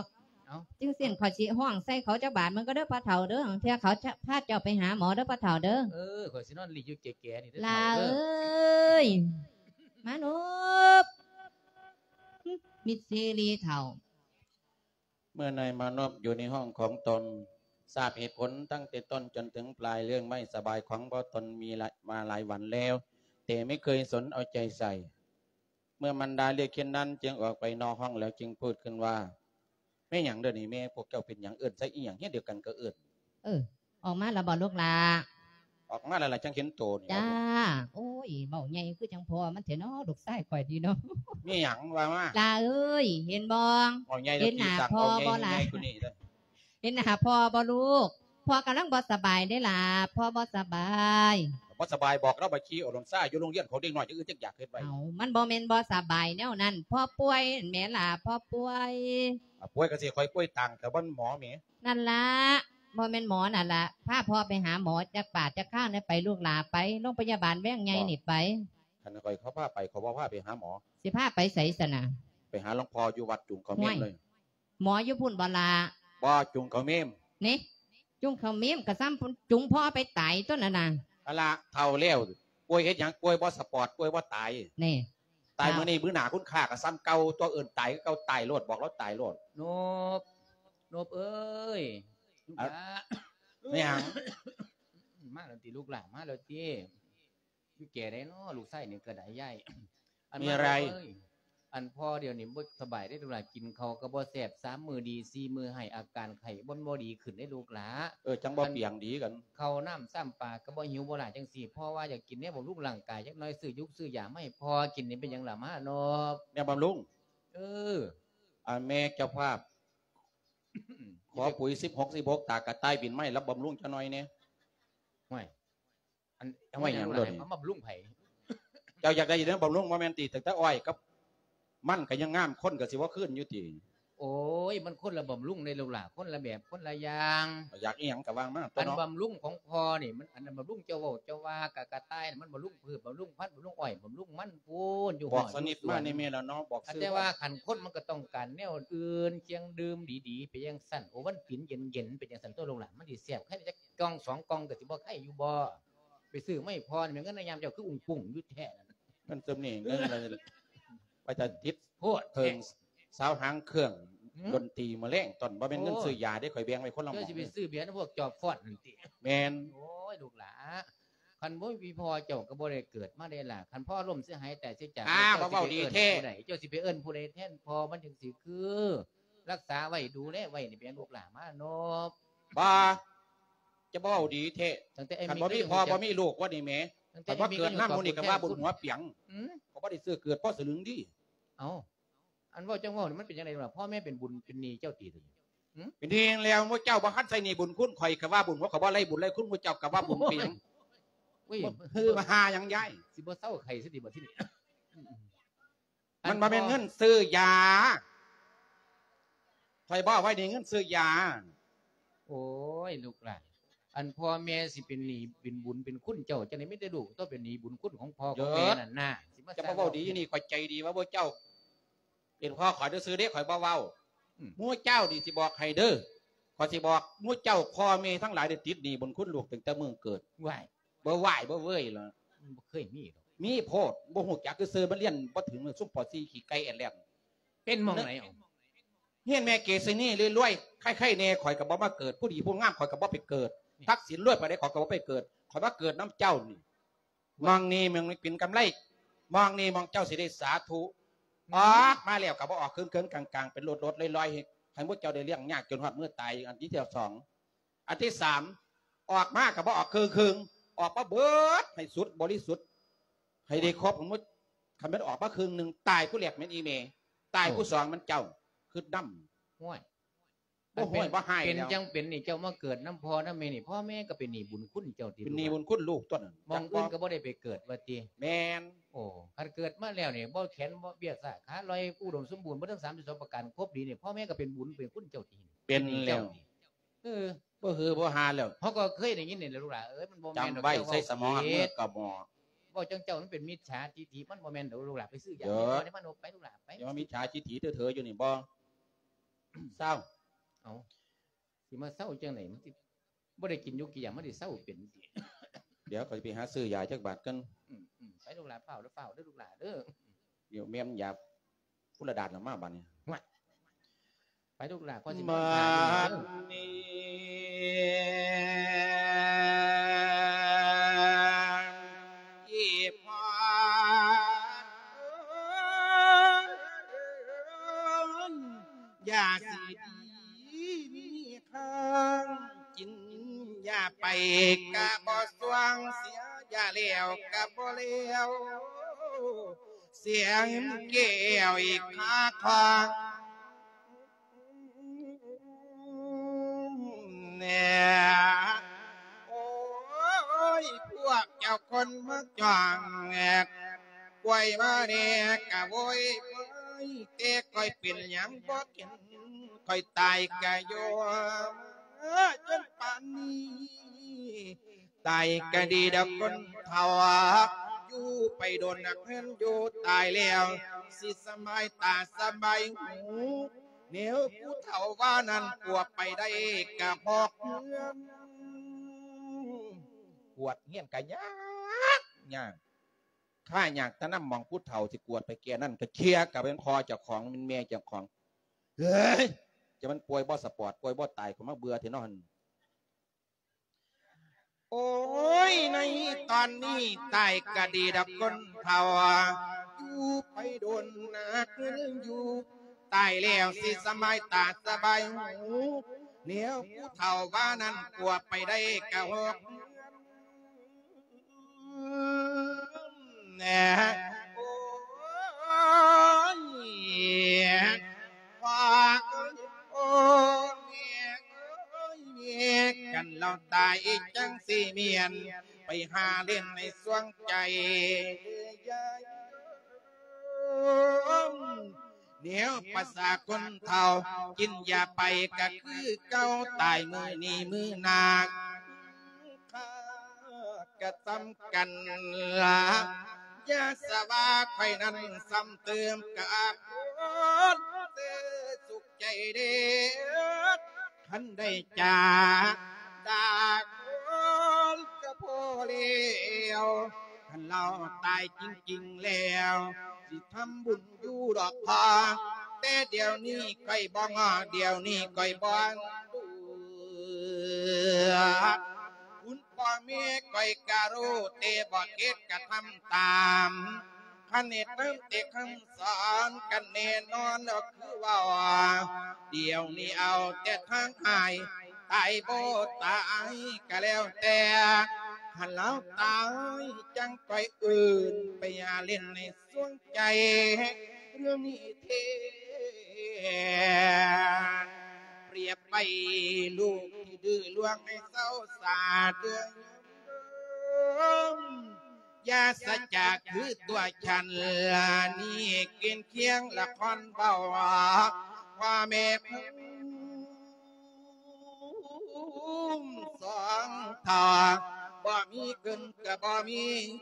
เอ้าจึงสิ้นขอสิห้องใส่เขาจักบาทมันก็เด้อพ่อเฒ่าเด้อเที่ยเขาจะพาเจ้าไปหาหมอเด้อพ่อเฒ่าเด้อเออข่อยสินอนรีอยู่แก่ๆนี่เด้อลาเฒ่าเอเด้อ้ยมนุษย์มิตรซีรีเฒ่าเมื่อนายมานพอยู่ในห้องของตนทราบเหตุผลตั้งแต่ต้นจนถึงปลายเรื่องไม่สบายของบ่ตนมีมาหลายวันแล้วแต่ไม่เคยสนเอาใจใส่ เมื่อมันดาเรียกเช่นนั้นจึงออกไปนอกห้องแล้วจึงพูดขึ้นว่าแม่หยังเดี๋ยวนี้แม่พวกเจ้าเป็นหยังเอิ้นใส่อีหยังเฮ็ดเดียวกันก็เอิ้นเออออกมาแล้วบ่ลูกหลาออกมาแล้วล่ะจังเห็นโตนี่จ้าโอ้ยเบาใหญ่คือจังพอมันเถอะเนาะลูกชายข่อยดีเนาะแม่หยังว่ามาลาเอ้ยเห็นบ่เอาใหญ่เห็นหน้าสั่งพ่อเอาใหญ่บ่ล่ะใหญ่กว่านี้เด้อเห็นหน้าพ่อบ่ลูกพ่อกำลังบ่สบายได้อล่ะพ่อบ่สบายบ่สบายบอกเราไปขี้อารมณ์ซ่าอยู่โรงเรียนเขาเด็กน้อยจังอื่นจังอยากเฮ็ดไว้เอามันบ่แม่นบ่สบายแนวนั้นพ่อป่วยแม่ล่ะพ่อป่วยอ่ะป่วยก็สิคอยป่วยตังแต่บ่หมอแหมนั่นล่ะบ่แม่นหมอนั่นล่ะพาพ่อไปหาหมอจักบาทจักข้าวเนี่ยไปลูกหลาไปโรงพยาบาลแว้งใหญ่นี่ไปคันคอยเขาพาไปเขาบ่พาไปหาหมอสิพาไปไสซะน่ะไปหาหลวงพ่ออยู่วัดจุงเขาเมห่วมยเลยหมออยู่พุ่นบ่ล่ะบ่จุงเขาเมมนี่จุงเขาเมียมก็ซ้ำจุงพ่อไปตายต้นน่ะน่ะอะละเฒ่าแล้วป่วยเฮ็ดหยังป่วยบ่สปอร์ตป่วยบ่ตายนี่ตายมื้อนี้มื้อหน้าคุณค่าก็ซ้ำเก่าตัวอื่นตายก็เก่าตายโลดบอกเราตายโลดนบนบเอ้ยลูกหลาไม่หยังมาแล้วติลูกหลามาแล้วติอยู่แก่ได้เนาะลูกไส้นี่ก็ได้ใหญ่นมีอะไรเอ้ยอันพ่อเดี๋ยวนี้บ่สบายได้ลูกหลากินเขาวก็บ่แซ่บสามมื้อดีสี่มื้อให้อาการไข้บ่บ่ดีขึ้นได้ลูกหลาเออจังบ่เปียงดีกันเขาวน้ำซ้ำปลาก็บ่หิวบ่หลายจังสี่พ่อว่าอยากกินเนี่ยบ่ลูกร่างกายจักหน้อยซื้อยุกซื้อยามาให้พ่อกินนี่เป็นหยังล่ะมาเนาะแม่บำรุงเอออ่าแม่เจ้าภาพ ขอปุ๋ยสิบหก สิบหกตากระต่ายบินไม้รับบำรุงจักหน่อยเนี่ยห่วยอันห่วยหยังล่ะโดดเอามาบำรุงไผเจ้าอยากได้อยู่เด้อบำรุงบ่แม่นติแต่แต่อ้อยกับมันก็ยังงามคนก็สิว่าขึ้นอยู่ติโอ้ยมันคนละบำรุงในลูกหลานคนละแบบคนละอย่างอยากอีหยังก็วางมาตัวอันเนาะบำรุงของพ่อนี่มันอันนั้นบำรุงเจ้าเว้าเจ้าว่ากะกะใต้น่ะมันบำรุงพืชบำรุงพันธุ์บำรุงอ้อยบำรุงมันพูนอยู่บอกหสนิทมาในแม่แล้วเนาะบอกอันซื้อแต่ว่าขันคนมันก็ต้องการแนวอื่นเคียงดื่มดีๆไปยังสั่นโอวันปิ่นเย็นๆเป็นจังสั่นตัวลูกหลานมันสิแซ่บใครจะกล่องสองกล่องก็สิบ่ใครอยู่บ่ไปซื้อไม่พอนี่มันก็นายามเจ้าคืออุ้งปุ่งอยู่แท้นั่นมันเติมนี่เงินอะไรว่าจะติดโพดเพิ่งสาวหางเครื่องหืมดนตรีมาแรงตอนบ่เป็นเงินโอ้ซื้อยาได้ข่อยแบ่งไว้คนละหมเจ้าองสิไปซื้อเบียร์นะพวกจอบฟอดนั่นติแม่นโอ้ยลูกหลานคันบ่มีพ่อเจ้าก็บ่ได้เกิดมาได้ล่ะคันพ่อล้มเสียหายแต่เสียจากอ้าวจ้สิเว้าไปดีอิ้นแท้ผู้ใดเจ้าสิไปเอิ้นผู้ใดแทนพ่อมันจังสิคือ รักษาไว้ดูแลไว้นี่เป็นลูกหลานมาโนบบ่จะบ่เอาดีแท้ตั้งแต่ไอ้คันมีบ่มีพ่อบ่มีลูกว่านี่แหมตั้งแต่แต่ว่าไอ้มีเกิดอยู่น้ำมูนี่ก็ว่าบุญคุณหัวเปียงอืมเขาบ่ได้ซื้อเกิดพ่อสลึงดิเอาอันเว่าจังเว่านี่มันเป็นจังไดล่ะพ่อแม่เป็นบุญเป็นหนี้เจ้าตีเลยเป็นทีแล้วพระเจ้าบ่คันใส่นี่บุญคุณข่อยก็ว่าบุญว่าเขาบ่ไล่บุญไล่คุณพระเจ้าก็ว่าบุญเปียงเว้ยคือมาหาหยังยายสิบ่เศร้าใครสิบ่ที่นี่มันบ่เป็นเงินซื้อยาข่อยบ่ไว้นี่เงินซื้อยาโอ้ยลูกหลานอันพ่อแม่สิเป็นหนี้เป็นบุญเป็นคุณเจ้าจังได๋ไม่ได้ลูกต้องเป็นหนี้บุญคุณของพ่อของแม่นั่นน่ะสิมาจะมาเว้าดีนี่ข่อยใจดีว่าพระเจ้าเป็นพ่อข่อยซื้อเด้ข่อยบ่เว้าหมู่เจ้านี่สิบอกให้เด้อข่อยสิบอกหมู่เจ้าพ่อแม่ทั้งหลายได้ติดหนี้บุญคุณลูกตั้งแต่มื้อเกิดไหวบ่ไหวบ่เว้ยล่ะมันบ่เคยมีดอกมีโพดบ่ฮู้จักคือซื้อมันเรียนบ่ถึงซุ่มปอสี่ขี่ไก่แอนแลนเป็นหมองไหนเอาเฮียนแม่เกศนี่รวยๆใครๆแน่ข่อยก็บ่มาเกิดผู้ดีผู้งามข่อยก็บ่ไปเกิดทักษิณรวยไปได้ข่อยก็บ่ไปเกิดข่อยมาเกิดน้ำเจ้านี่มองนี่มึงเป็นกำไรมองนี่มองเจ้าสิได้สาธุออกมาแล้วก็บ่ออกเครื่องๆกลางๆเป็นรถๆลอยๆให้พวกเจ้าได้เลี้ยงยากจนฮอดมื้อตายอันที่ที่สองอันที่สามออกมาก็บ่ออกเครื่องๆออกมาเบิดให้สุดบริสุทธิ์ให้ได้ครบผมว่าคันมันออกมาครึ่งหนึงตายผู้แรกแม่นอีเมตายผู้สองมันเจ้าคือดำห้วยบ่ห้วยบ่หายเป็นแล้วจังเป็นนี่เจ้ามาเกิดน้ำพ่อน้ำแม่นี่พ่อแม่ก็เป็นหนี้บุญคุณเจ้าติเป็นหนีบุญคุณลูกตัวนั้นมองอื่นก็บ่ได้ไปเกิดว่าติแม่นโอ้คันเกิดมาแล้วนี่บ่แขนบ่เบี้ยซ่าขาลอยอุดมสมบูรณ์บ่ทั้งสามสิบสองประการครบดีนี่พ่อแม่ก็เป็นบุญเป็นคุณเจ้าติเป็นแล้วเออบ่ฮือบ่หาแล้วเฮาก็เคยได้ยินนี่แหละลูกหลานเอ้ยมันบ่แม่นดอกจำไว้เจ้าใส่สมองเว้าเมื่อกับหมอบ่จังเจ้ามันเป็นมิจฉาทิฏฐิมันบ่แม่นดอกลูกหลานไปซื้อยาเดี๋ยวให้มันเอาไปลูกหลานไปอย่ามามีชาชิถีเถอะๆอยู่นี่บ่เศร้าเอาสิมาเศร้าจังไหนมันสิบ่ได้กินอยู่กี่อย่างมันสิเศร้าเป็นสิเดี๋ยวก็ไปหาซื้อยาจักบาทกันไปลูกหลานเฝ้าเด้อเฝ้าเด้อลูกหลานเด้อเดี๋ยวแม่มยาพุระดาษละมาบัดนี้ไปลูกหลานพ่อสิมาอีพอนยาสีดีมีข้างกินยาไปกะบ่สวงเสียยาเลี้ยวกะบ่เลี้ยวเสียงแก้วอีกคาคางเนี่ยโอ้ยพวกเจ้าคนมักจ้างแอกป่วยมาเนี่ยกะโวยเตะก้อยเป็นหยังบ่กินก้อยตายกะโยมจนป่านนี้ตายกะดีดอกคนเฒ่าอยู่ไปโดนนักเงินอยู่ตายแล้วสิสบายตาสบายหูเหนียวผู้เฒ่าว่านั้นปวดไปได้กะพอกเงื่อนปวดเงี้ยนกะยากยากข้าอยากตะน้ำมองผู้เฒ่าสิกวดไปแก่นั่นก็เคลียกับเป็นคอเจ้าของมันเมียเจ้าของเฮ้ยจะมันป่วยบ่สปอร์ตป่วยบ่ตายผมมาเบื่อที่นอนโอ้ยในตอนนี้ตายกะดีดับคนเฒ่าอยู่ไปโดนนักเงินอยู่ตายแล้วสิสบายตาสบายหูเหนียวผู้เฒ่าว่านั้นกลัวไปได้กะหกแน่โอ้ยว่าโอ้เมียเมียกันเราตายจังสี่เมียนไปหาเล่นในสวงใจเหนียวภาษาคนเฒ่ากินยาไปก็คือเก้าตายมือนี่มือนาข้ากระทำกันละยาสบาไข่นั้นซ้ำเติมกับคนเตือสุขใจเด็ดขันได้จากดาคนก็พอเลี้ยวขันเราตายจริงๆแล้วสิทำบุญอยู่ดอกพาแต่เดี๋ยวนี้ใครบ้องเดี๋ยวนี้ใครบ้องดูคุณพ่อแม่ใครกะรู้เตบอกเกตกะทำตามขันเนตน้ำเตะคำสอนกันแน่นอนแล้วคือว่าเดี๋ยวนี้เอาแต่ทางหายตายโบตายก็แล้วแต่หันแล้วตายจังไปอื่นไปยาเล่นในสวงใจเรื่องนี้เทเปรียบไปลูกที่ดื้อลวงในเศร้าสาเดือนยาสจากคือตัวฉันนี่กินเคียงละครเบาพ่อแม่พึ่งสองทอบ่มีเกินกับบ่มี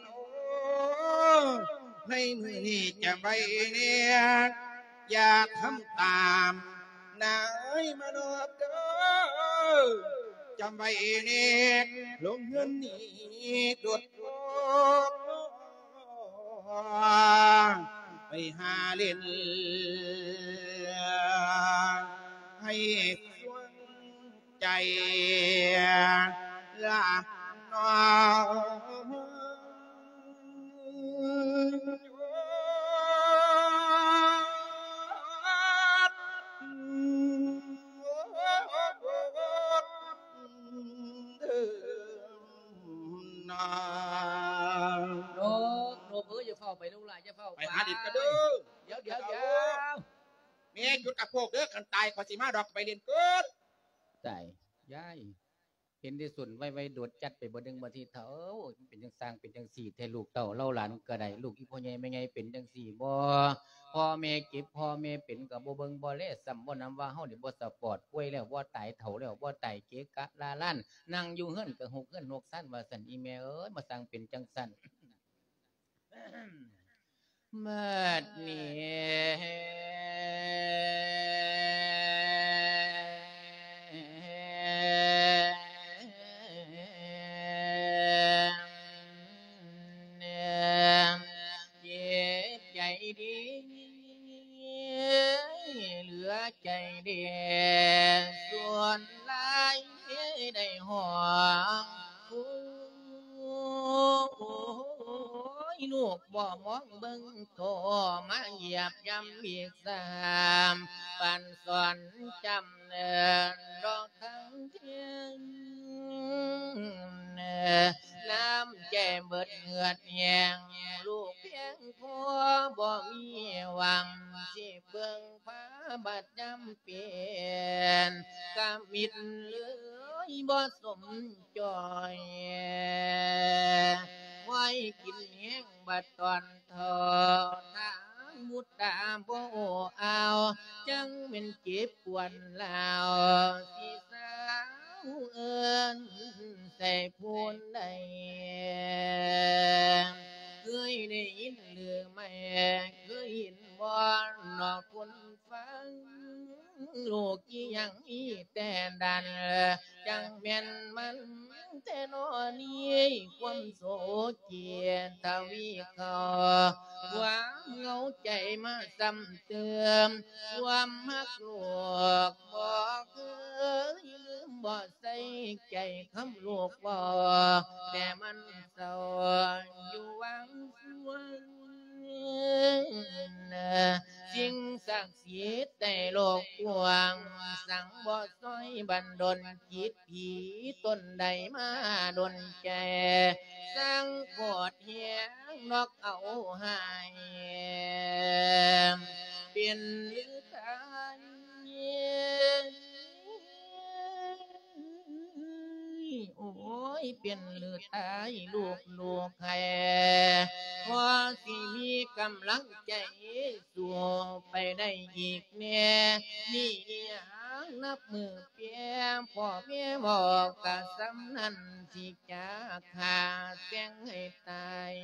ในมือนี้จะไปเนี่ยอย่าทำตามนายมโนเด้อจำไว้เนี่ยลงเงินนี้ดดไปหาเล่นให้สวงใจละน้องโนโนเพื่อจะเฝ้าไปลูกหลานจะเฝ้าไปหาดิบกันเด้อเดี๋ยวเดี๋ยวเดี๋ยวแม่จุดกระโปงเด้อขันตายขอสิมาดอกไปเรียนเกิดตายย่ายเห็นที่สุดไว้ไว้โดดจัดไปบ่ดึงบ่ทีเถาเป็นจังสร้างเป็นจังสี่แท้ลูกเต่าเล่าหลานก็ได้ลูกอีพ่อใหญ่แม่ใหญ่เป็นจังสี่บ่พ่อแม่เก็บพ่อแม่เป็นก็บ่เบิ่งบ่แลซ้ำบ่นำว่าเฮานี่บ่สปอร์ตป่วยแล้วบ่ตายเฒ่าแล้วบ่ตายเกะกะลาล้านนั่งอยู่เฮือนก็หกเฮือนหกซั่นว่าซั่นอีแม่เอ้ยมาสร้างเป็นจังซั่นเมื่อนี้ยลูกบ่มองเบิ่งโตมาเหยียบย่ำอีกสามปันสอนจำเนินดอกทั้งเทียนน้ำแจ่มเบิดเหงือดแยงลูกเพียงพัวบ่มีหวังสิเบิ่งพาบัดจำเปลี่ยนกำมิดเลยบ่สมจอยไว้กินแห้งบัดตอนทอทางมุดตาบ่เอาจังเป็นเจ็บปวดลาวสิสาวเอิ้นใส่พูนใดเคยได้ยินหรือไม่เคยเห็นบ่นอกคนฟังลูกกี่ยังอีแต่ดันจังแม่นมันแต่นอนี้ความโศกเกียรทวีเขาความเหงาใจมาซ้ำเติมความฮักลูกบอกเคยลืมบ่ใส่ใจคำลูกบอกแต่มันเศร้าอยู่วังส่วนสิ่งศักดิ์สิทธิ์ในโลกกว้างสั่งบ่ซอยบันดลจิตผีต้นใดมาดนใจสร้างโกรธเฮียงนอกเอาหายเปลี่ยนหรือทางโอ้ยเปลี่ยนหรือตายลูกลูกใครพอสิมีกำลังใจสู้ไปได้อีกแน่นี่ยังนับมือเปียพ่อแม่บอกกะสำนันที่จะขาเสียงให้ตาย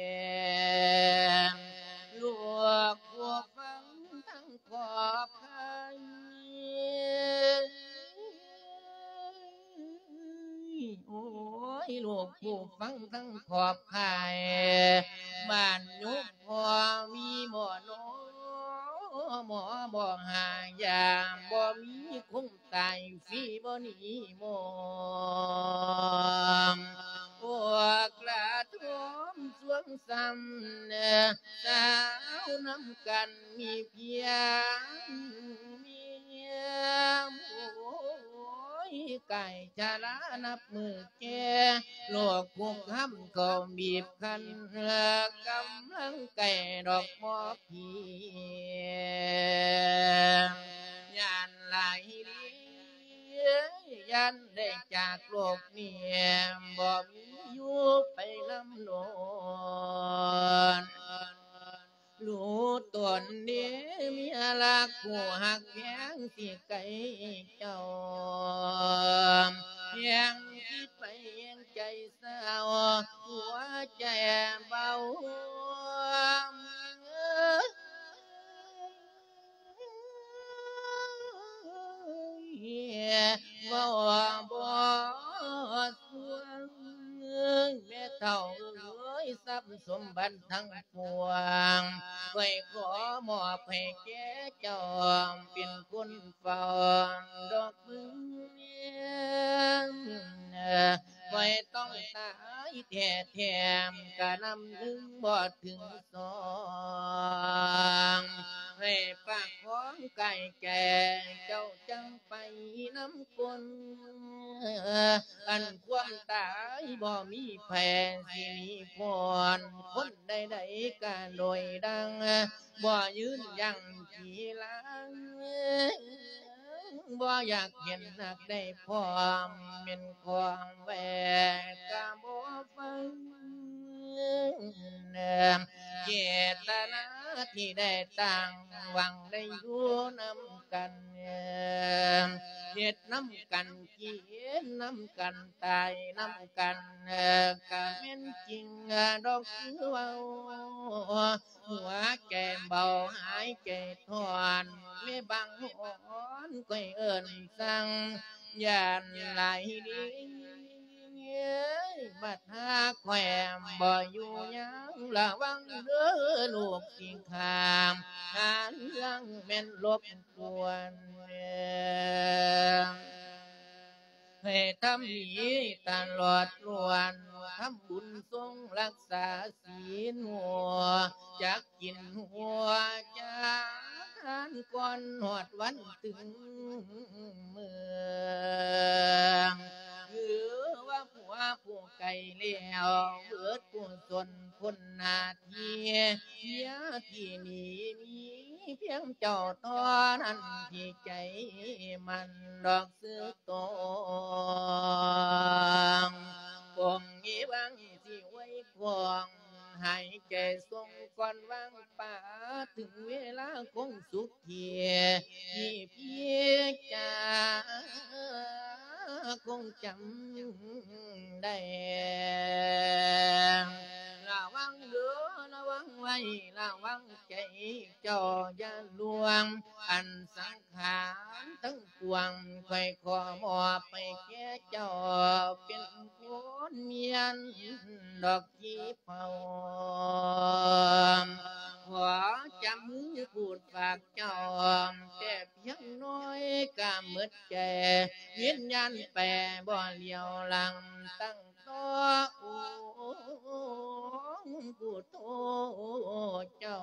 ลูกพวกฟังทั้งขอบใครโอ้ยลูกผู้ฟังทั้งขอบใครบ้านยุบพอมีหมอน้หมอบ่หายามบ่มีคงตายฟรีบ่หนีมอมพวกกระทมสวงซ้ำเนื้อสาวน้ำกันมีเพียงมีโอ้ยไก่ชาลานับมือแก่โลกคุกห้ำก็บีบคันกำลังไก่ดอกมอพียันหลายดียันได้จากโลกนี้บ่มีอยู่ไปลำโลนรู้ตนนี้มีลักผู้หักแยงสิไก่เจ้ายังคิดไปยังใจเศร้าหัวใจเบาว่าบ่สวงแม่เท่าเอ้ยทรัพย์สมบัติทั้งปวงไว้ขอมอบให้แก่เจ้าเป็นคนเฝ้าดอกมึงไว้ต้องตายแท้แท้กะนำถึงบ่ถึงสองให้ปากของไก่แก่เจ้าจังไปน้ำคนอันความตายบ่มีแพ้สิมีพรคนใดๆก็โดยดังบ่ยืนยังทีหลังบ่อยากเห็นนักได้พร้อมเป็นความแวกกะบ่ฟังเจตนาที่ได้ตั้งหวังได้อยู่นำกันเฮ็ดน้ำกันกินน้ำกันตายน้ำกันกะแม่นจริงดอกคือเว้าหัวแก่เบาหายใจทอนไม่บังอ่อนก้อยเอิญสั่งยานไหลดีบัดหาแควมบ่อยู่ยังระวังเด้อลูกสิขามหาเรื่องแม่นลบกวนให้ทำนี้ตลอดล้วนทำบุญทรงรักษาศีลหัวจักกินหัวจากทานก่อนหอดวันถึงเมืองคือว่าผัวผู้ไก่เลี้ยวเบิดผู้สนคนนาทีเพียที่นี้มีเพียงเจ้าตัวนั้นที่ใจมันดอกซื้อตองคงอีวังสิไว้กองให้ใจทรงก่อนวางป่าถึงเวลาคงสุขเกียที่เพียจาคงจำได้ระวังเด้อระวังไว้ระวังใจเจ้าอย่าลวงอันสังขารทั้งปวงค่อยขอมอบไปแก่เจ้าเป็นคนเมียนดอกจีเผาขอจำมือพูดฝากเจ้าแต่เพียงน้อยกะมืดใจยืนยันแปรบ่เลี้ยวหลังตั้งตัวโอ้กูโตเจ้า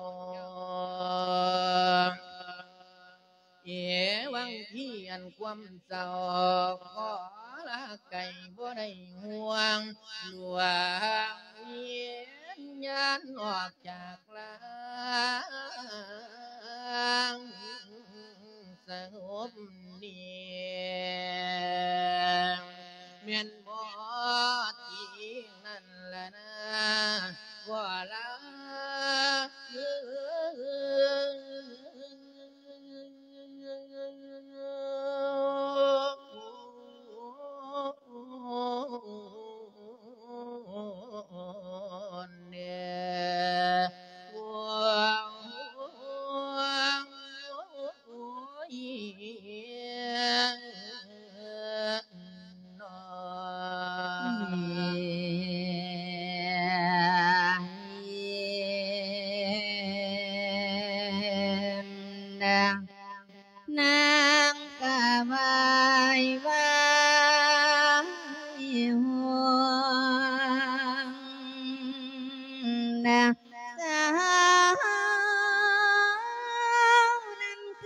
เอวังที่อันความเศร้าขอลาไก่บ่ได้ห่วงหลวงเยียนยันออกจากลางสงบเนี่ยเมียนบ่ที่นั่นแหละนะว่าละนางกะวายวายห่วงนะสาวนั้นเค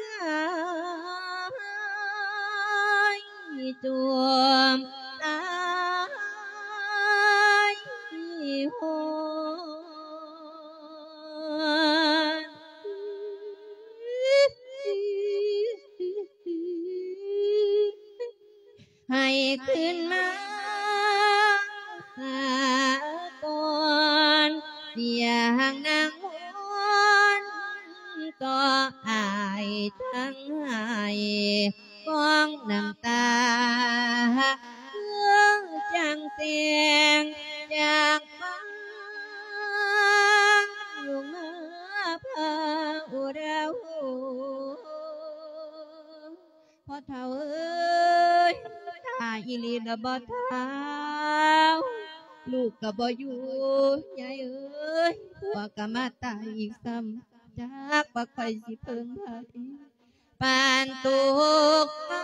ยจวมตายห่วงให้ขึ้นมาสะก่อนเสียงนางมนต์ก็อายทั้งให้กองน้ำตาเครื่องจังเสียงจากฟ้าลงมาพาอุราหูพอเท่าเอ้ยถ้าอีลีนะบ่เท่าลูกก็บ่อยู่ยายเอ้ยผัวก็มาตายอีกซ้ำจากบ่ค่อยสิเพิ่งไผปานตุกไม้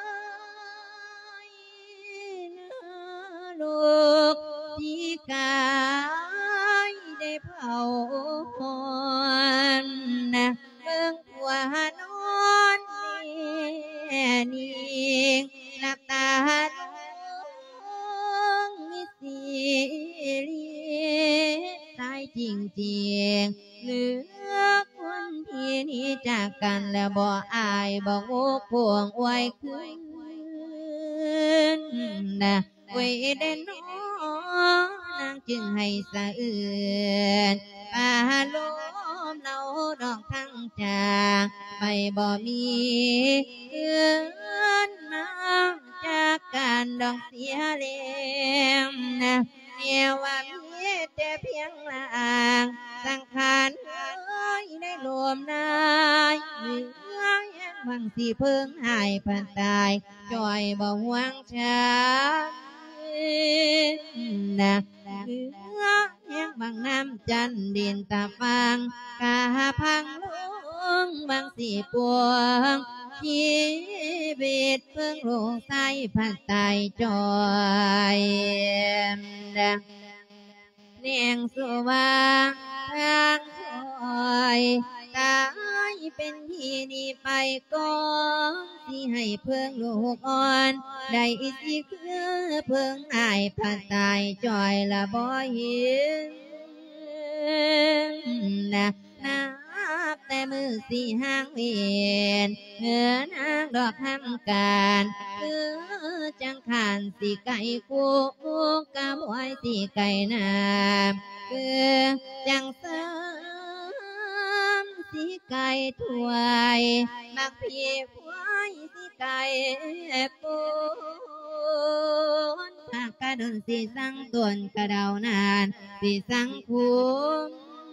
ลูกที่กายได้เผาหอนนะเบิ่งผัวนอนแน่นิ่งหลับตาลงมิสิลีตายจริงจริงเหลือคนที่นี้จากกันแล้วบ่อายบ่โง่พวงไว้คืนนะไว้เด่นน้องนางจึงให้สะอื่นปาลมเนาดอกทั้งจากไปบ่มีเอื้อนมาจากการดอกเสียเล่มนะเมียว่ามีแต่เพียงลางสังขารเอ้ยได้รวมนายเมื่อยังหวังสิเพิ่งหายผ่านตายจอยบ่หวังฉันนะเมื่อยังบางน้ำจันดินตาฟังกาพังลงงบางสีปวงชีวิตเพิ่งลงใส่ผัดไตจอยเนียงสว่างทางคอยตายเป็นที่นี่ไปก่อนที่ให้เพิ่งลูกอ่อนได้สิคือเพิ่งอายผัดไตจอยละบ่เห็นนะนับแต่มือสี่ห้างเวียนเหือนางดอกทำการคือจังขานสีไก่กูกะบวยสีไก่น้ำคือจังเสริมสีไก่ถวยมักพี่พวยสีไก่ปูนถ้ากระดนสีสังตวนกระเดานานสีสังคุม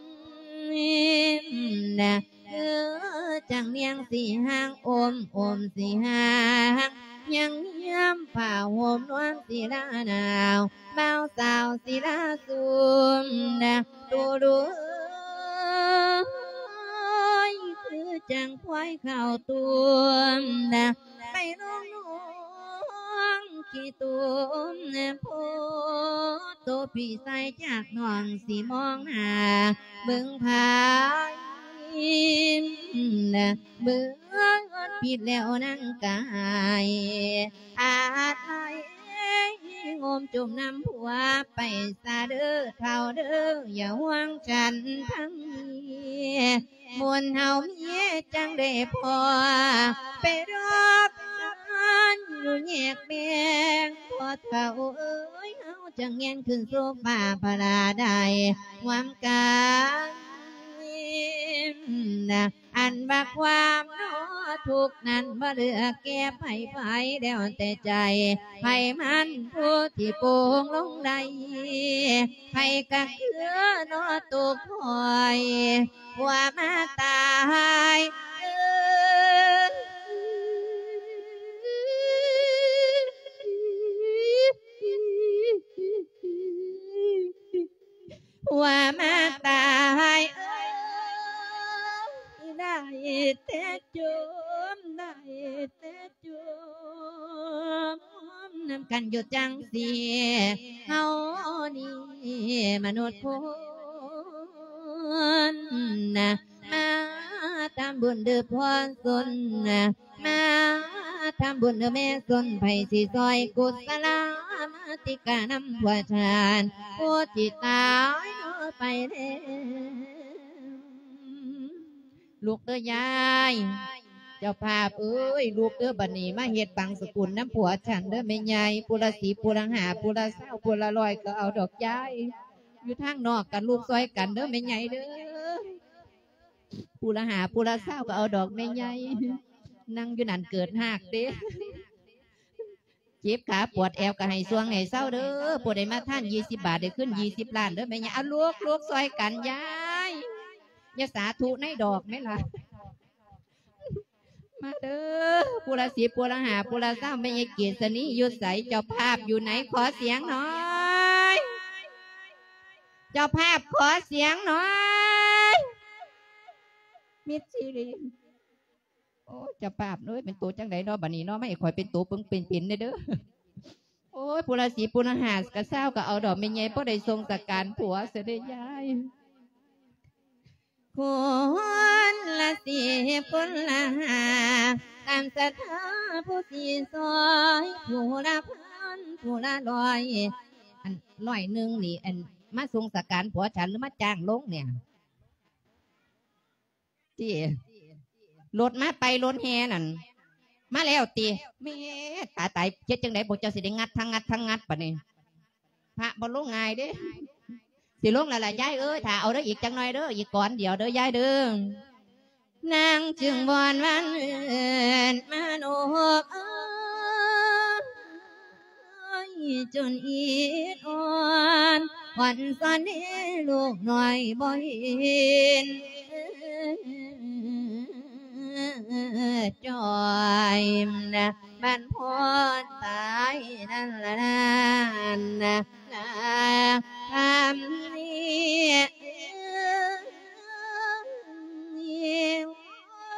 นะเออจังเนียงสีห้างอมอมสีห้างยังย้ำผ้าห่มนวลสีลาหนาวเบาสาวสีลาสุมนะดูดูคือจังควายเข่าตัวนะไปลงนวงขี้ตุ่มนะโพตัวพี่ใส่จากน้องสีมองหาเบิ่งผายนะเบิ่งผิดแล้วนั่งกายอาจไหลงมจุ่มน้ำผัวไปซาเด้อเท่าเด้ออย่าห่วงฉันทั้งนี้มวลเฮาเมียจังได้พอไปรอบกันอยู่แยกแบงพอเท่าเอ้ยเฮาจังเงียนขึ้นโซฟาพลาได้หวามกันนะอันบักความนอทุกนั้นบ่เหลือแก้ไผไผแล้วแต่ใจไผมันผู้ที่โป่งลงใดไผกะเคือนอตุกหอยว่ามาตายเออว่ามาตายได้แต่จมได้แต่จมน้ำกันอยู่จังสีเฮานี่มนุษย์คนนะมาทำบุญเดือพรสนนะมาทำบุญเดือแม่สนไผ่สีซอยกุศลามาติกานำผัวชานผู้ที่ตายไปแล้วลูกเด้อยายเจ้าภาพเอ้ยลูกเด้อบัดนี้มาเฮ็ดบังสกุลน้ำผัวฉันเด้อแม่ยายปุระสีปุระหาปุระเศร้าปุระลอยก็เอาดอกยายอยู่ทางนอกกันลูกซอยกันเด้อแม่ยายเด้อปุระหาปุระเศร้าก็เอาดอกแม่ยายนั่งอยู่นั่นเกิดหักเด้เจ็บขาปวดแอวก็ให้ซวงให้เศร้าเด้อปวดได้มาท่านยี่สิบบาทได้ขึ้นยี่สิบล้านเด้อแม่ยายเอาลูกลูกซอยกันยายยาสาธุในดอกไหมล่ะมาเด้อปุระสีปุระหาปุระเศร้าไม่ยเกียรตินียุดใสเจ้าภาพอยู่ไหนขอเสียงหน่อยเจ้าภาพขอเสียงหน่อยมิตรซีรีโอ้เจ้าภาพเอ้ยเป็นตัวจังไดเนาะบัดนี้เนาะไม่คอยเป็นตัวเพิ่งเป็นเป็นเด้อโอ้ยปุระสีปุระหากระเศร้าก็เอาดอกไม่ใหญ่เพราะได้ทรงสักการผัวเสด็จยายคนละสีคนละหาตามศรัทธาผู้สีซอยผู้ละพันผู้ละร้อยอันร้อยหนึ่งนี่อันมาทรงสักการผัวฉันหรือมาจ้างลงเนี่ยที่รถมาไปรถแห่นั่นมาแล้วตีแม่ตาตายเจ็ดจังไหนบอกเจ้าสิได้งัดทั้งงัดทั้งงัดปะนี่พระบรรลุง่ายเด้สิลงแล้วล่ะยายเอ้ยถ้าเอาเด้ออีกจังหน่อยเด้ออีกก่อนเดี๋ยวเด้อยายเด้อนางจึงวอนวันเอินมาโนกจนอีดอ่อนวันสันนี้ลูกหน่อยบ่เห็นจอยนะบ้านพ่อตายนั่นละนั่นนะทำนี่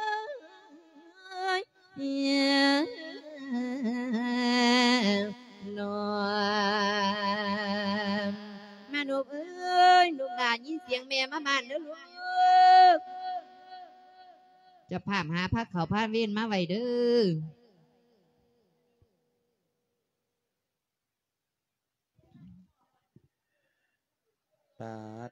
แม่มาบ้านเด้อลูกจะพามหาพระเขาพระเวียนมาไว้เด้อปาด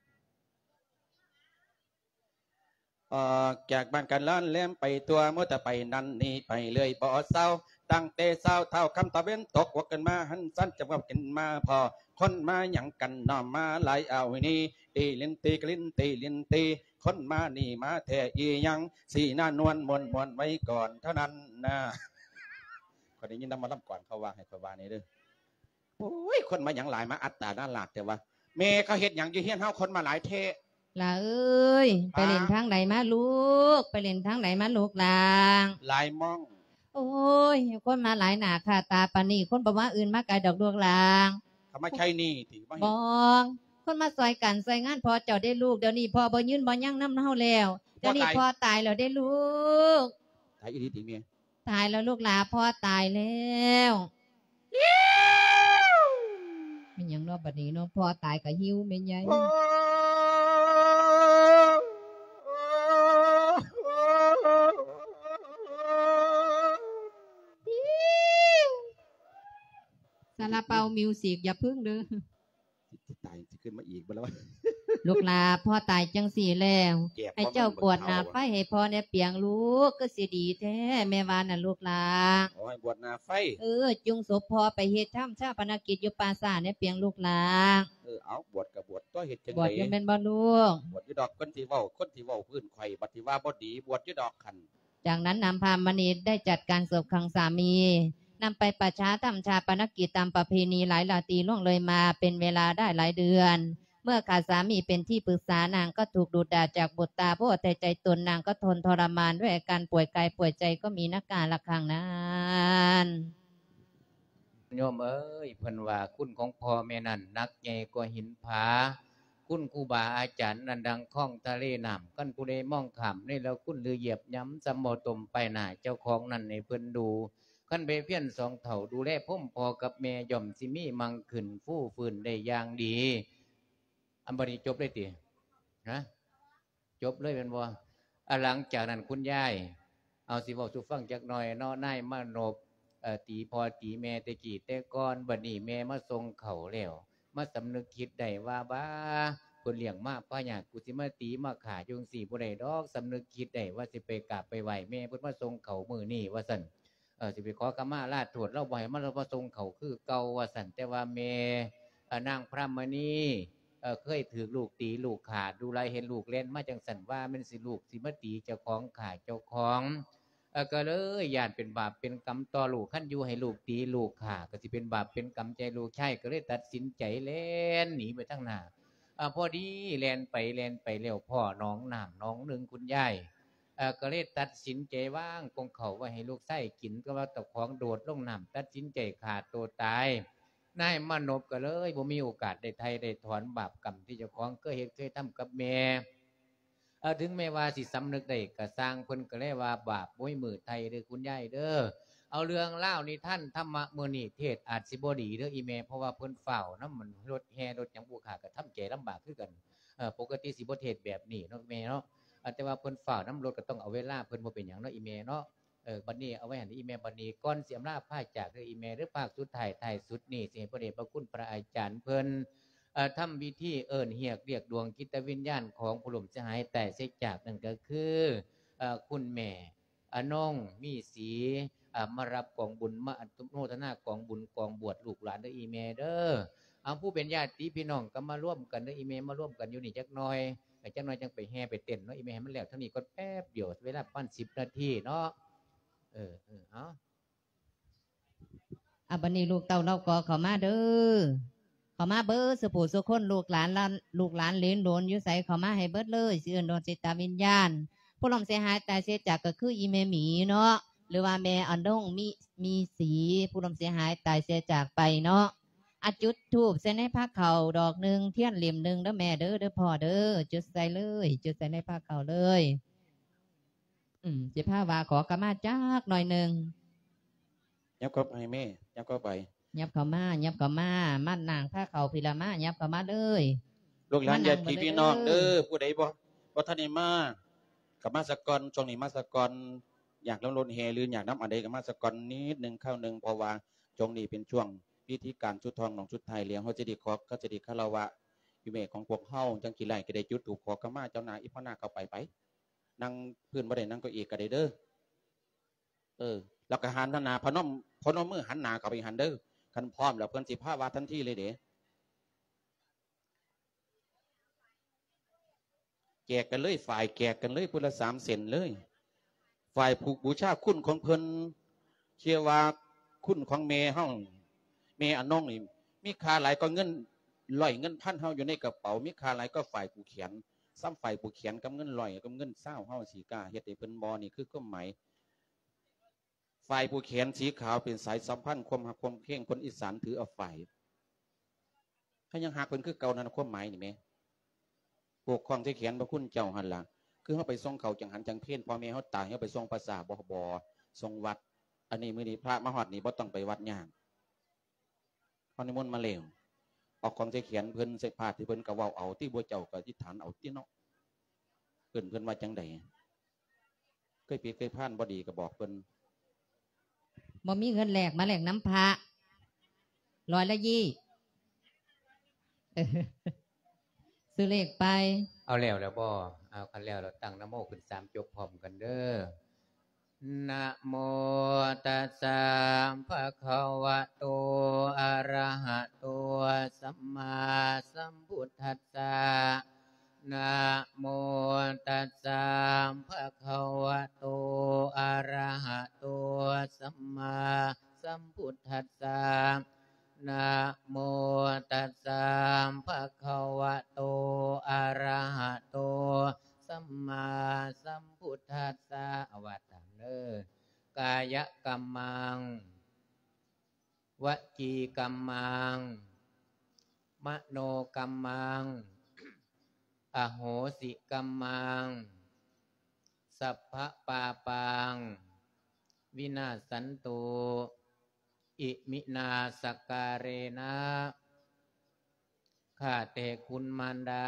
ออกจากบ้านกันล้านแลมไปตัวมัวแต่ไปนั่นนี่ไปเลยบ่เศร้าตั้งเตเศร้าเท่าคำตะเว้นตกวักกันมาหันสั้นจับกับกินมาพอคนมาหยังกันนอมมาหลายเอานี่ตีลินตีกลินตีลินตีคนมานี่มาแท้อียังสีหน้านวลมนมนไว้ก่อนเท่านั้นนะคนนี้ยินนำมาล่ำก่อนเขาว่าให้เขาว่านี่เด้อโอ้ยคนมาหยังหลายมาอัตตาหน้าหลากแต่ว่าเมเขาเห็ดหยังอยู่เฮียนเฮาคนมาหลายเทล่ะเอ้ยไปเล่นทางไหนมาลูกไปเล่นทางไหนมาลูกลางหลายมองโอ้ยคนมาหลายหนาค่ะตาปานี่คนบอกว่าอื่นมาไกลดอกดวงลางเขามาใช่นี่ถือว่าบองคนมาซอยกันซอยงานพอเจ้าได้ลูกเดี๋ยวนี้พอบ่ยืนบ่ยั่งน้ำเฮาแล้วเดี๋ยวนี้พอตายแล้วได้ลูกตายอีดีตีเมียตายแล้วลูกหลาพ่อตายแล้วมันยังนอกบัดนี้เนาะพ่อตายกับหิวแม่ใหญ่ซาลาเปามิวสิกอย่าพึ่งเด้อตายจะขึ้นมาอีกบ่แล้วลูกลาพ่อตายจังสี่แล้วให้เจ้ากวดนาไฟให้พ่อเนี่ยเปียงลูกก็สิดีแท้แม่วานน่ะลูกลาโอ้ยบวชนาไฟเออจุงศพพ่อไปเฮ็ดถ้ำชาปนกิจอยู่ปราสาทเนี่ยเปียงลูกลาเออเอาบวชกับบวชตัวเฮ็ดจังได๋บวชยังเป็นบ่ลูกบวชอยู่ดอกคนที่เว้าคนที่เว้าพื้นไข่บัดที่ว่าบ่ดีบวชอยู่ดอกคันจากนั้นนำพามณีได้จัดการศพขังสามีนำไปประชาทำชาปนกิจตามประเพณีหลายราตรีล่วงเลยมาเป็นเวลาได้หลายเดือนเมื่อขาดสามีเป็นที่ปรึกษานางก็ถูกดูด่าจากบุตรตาเพราะแต่ใจตนนางก็ทนทรมานด้วยอาการป่วยกายป่วยใจก็มีนักการละครั้งนั้นโยมเอ้ยเพิ่นว่าคุณของพ่อแม่นั่นนักใหญ่กว่าหินผาคุณครูบาอาจารย์นันดังคล่องทะเลน้ำกันผู้ใดมองขำนี่แล้วคุณหรือเหยียบย้ำจำบ่ตมไปหน้าเจ้าของนั่นในเพิ่นดูขั้นเบเพียนสองเถ่าดูแลพ่อมพอกับแม่ย่อมสิมีมังขึ้นฟู่ฟื้นได้อย่างดีอันบริจบได้ตีนะจบเลยเป็นบ่หลังจากนั้นคุณยายเอาสิบอกสุฟังจักหน่อยนอนายมานบตีพอตีแม่ตะกี้แต่ก่อนบัดนี้แม่มาทรงเข่าแล้วมาสำนึกคิดได้ว่าบ้าคนเลี้ยงมาป้าอยากกูสิมาตีมาขาจุงสี่ผู้ใดดอกสำนึกคิดได้ว่าสิไปกราบไปไหวแม่พุทธมาทรงเข่ามือนี่ว่าสั่นเออสิไปขอกรรมาลาดถวดเราบ่อยมันเราประทรงเขาคือเก่าว่าสันแต่ว่าเมนางพระมณีเออเคยถือลูกตีลูกขาดดูไรเห็นลูกเล่นมาจังสันว่ามันสิลูกสิมาตีเจ้าของขาดเจ้าของเออก็เลยญาติเป็นบาปเป็นกรรมต่อลูกขั้นอยู่ให้ลูกตีลูกขาดก็สิเป็นบาปเป็นกรรมใจลูกใช่ก็เลยตัดสินใจเล่นหนีไปทั้งหน้าอ่าพอดีแลนไปแลนไปเร็วพ่อน้องน้ำน้องหนึ่งคุณยายเออก็เลยตัดสินใจว่างคงเขาว่าให้ลูกไส้กินก็ว่าตะของโดดลงน้ำตัดสินใจขาดตัวตายนายมานพก็เลยบ่มีโอกาสได้ไทยได้ถอนบาปกรรมที่เจ้าของเคยเห็นเคยทำกับแม่เออถึงแม้ว่าสิสำนึกได้ก็สร้างเพิ่นก็เลยว่าบาปบ่มือไทยเด้อคุณยายเด้อเอาเรื่องเล่านี่ท่านธรรมะมื้อนี้เทศอาจสิบ่ดีเด้ออีแม่เพราะว่าเพิ่นเฝ้านำมันรถแห่รถหยังผู้ขาก็ทำใจลำบากคือกันเออปกติสิบ่เทศแบบนี้เนาะแม่เนาะแต่ว่าเพิ่นฝ่าน้ำรถก็ต้องเอาเวลาเพิ่นบ่เป็นหยังเนาะอีเมเนาะเออบัดนี้เอาไว้ให้อีเมบัดนี้ก่อนสิอำลาพาจากเด้ออีเมหรือภาคสุดท้ายท้ายสุดนี่สิให้พระเดชพระคุณพระอาจารย์เพิ่นเอ่อทำพิธีเอิ้นเรียกเรียกดวงจิตวิญญาณของผู้ล่มสหายแต่เสียจากนั่นก็คือเอ่อคุณแม่อนงมีสีอ่ามารับกองบุญมาอนุโมทนากองบุญกองบวชลูกหลานเด้ออีเมเด้อเอาผู้เป็นญาติพี่น้องก็มาร่วมกันเด้ออีเมมาร่วมกันอยู่นี่จักหน่อยแต่จังหน่อยจังไปแห่ไปเต้นเนาะอีแม่ให้มันแล้วเท่านี้ก็แป๊บเดียวเวลาปั้นสิบนาทีเนาะเออเออเอาอ่ะบัดนี้ลูกเต้าเราก็เข้ามาเด้อเข้ามาเบิดสุผู้สุคนลูกหลานลูกหลานเหลนโดนอยู่ใส่เข้ามาให้เบิดเลยสิเอิ้นโดนจิตวิญญาณผู้ล้มเสียหายแต่เสียจากก็คืออีแม่หมีเนาะหรือว่าแม่อันดงมีมีสีผู้ล้มเสียหายตายเสียจากไปเนาะอาจุดทูบใส่ในผ้าเข่าดอกหนึ่งเทียนเหลี่ยมหนึ่งเด้อแม่เด้อเด้อพ่อเด้อจุดใส่เลยจุดใส่ในผ้าเข่าเลยอืมจะผ้าว่าขอกระมาจากหน่อยหนึ่งยับเข้าไปแม่ยับเข้าไปยับเข้ามายับเข้ามามัดนางผ้าเข่าพิลามายับเข้ามาเลยลลูกหลานญาติพี่น้องเด้อผู้ใดบ่บ่ทันได้มากับมาสกอนช่วงนี้มาสกอนอยากลำลนแห่หรืออยากน้ำอันใดกับมาสกอนนิดนึงข้าวนึงเพราะว่าช่วงนี้เป็นช่วงพิธีการชุดทองของชุดไทยเลี้ยงเฮาจะดีขอก็จะดีคารวะอยู่เมฆของพวกเฮาจังกี่ไร่ก็ได้จุดถูกขอกมาเจ้านาอีพ่อนาเข้าไปไปนั่งพื้นบ่ได้นั่งก็อีกก็ได้เด้อเออแล้วก็หันหน้าพนมพนมมือหันหน้าเข้าไปหันเด้อคันพร้อมแล้วเพิ่นสิพาว่าทันทีเลยเด้แจกกันเลยฝ่ายแจกกันเลยพุทธสามเซนเลยฝ่ายผูกบูชาคุณของเพิ่นเชื่อว่าคุณของเมเฮาเมอน้องนี่มีค่าหลายก็เงินลอยเงินพันเฮาอยู่ในกระเป๋ามีค่าหลายก็ฝ่ายผู้เขียนซ้ำฝ่ายผู้เขียนกับเงินลอยกับเงินเศร้าเฮาสีกาเฮ็ดให้เพิ่นบ่นี่คือก็หมายฝ่ายผู้เขียนสีขาวเป็นสายสัมพันธ์ความหักความเพ่งคนอีสานถือเอาฝ่ายถ้ายังหักเพิ่นคือเก่านั้นความหมายนี่แม่พวกของที่เขียนพระคุณเจ้าหันหลังคือเขาไปส่งเขาจังหันจังเพี้ยนพอแม่เขาตายเขาไปส่งภาษาบอบอส่งวัดอันนี้มือนี้พระมหอดนี่บ่ต้องไปวัดยากเขาในมนต์มาเลวออกของที่เขียนเพิ่นใส่ผ้าที่เพิ่นกระว่าเอาที่บัวเจ้ากับที่ฐานเอาที่เนาะเพิ่นเพิ่นว่าจังใดเคยปีเคยผ่านบดีก็บอกเพิ่นบ่มีเงินแหลกมาแหลกน้ำพระร้อยละยี่ซื้อเลขไปเอาแล้วแล้วบ่เอาคันแล้วเราตั้งนะโมขึ้นสามจบพร้อมกันเด้อนะโมตัสสะภะคะวะโตอะระหะโตสัมมาสัมพุทธัสสะนะโมตัสสะภะคะวะโตอะระหะโตสัมมาสัมพุทธัสสะนะโมตัสสะภะคะวะโตอะระหะโตสัมมาสัมพุทธัสสะอวัตตเนอกายกรรมังวจีกรรมังมโนกรรมังอโหสิกรรมังสัพพปาปังวินาศสันตุอิมินาสการเรนะข้าแต่คุณมารดา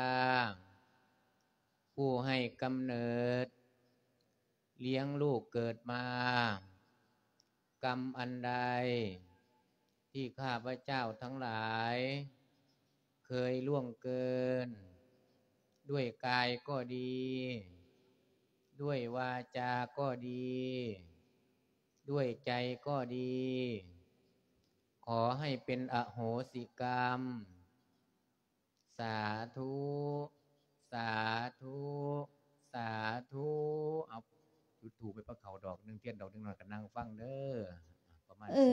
ผู้ให้กำเนิดเลี้ยงลูกเกิดมากรรมอันใดที่ข้าพเจ้าทั้งหลายเคยล่วงเกินด้วยกายก็ดีด้วยวาจาก็ดีด้วยใจก็ดีขอให้เป็นอโหสิกรรมสาธุสาธุสาธุเอาจุดถูกไปประเขาดอกหนึ่งเทียนดอกหนึ่งหน่อยกันนั่งฟังเด้อประมาณเอ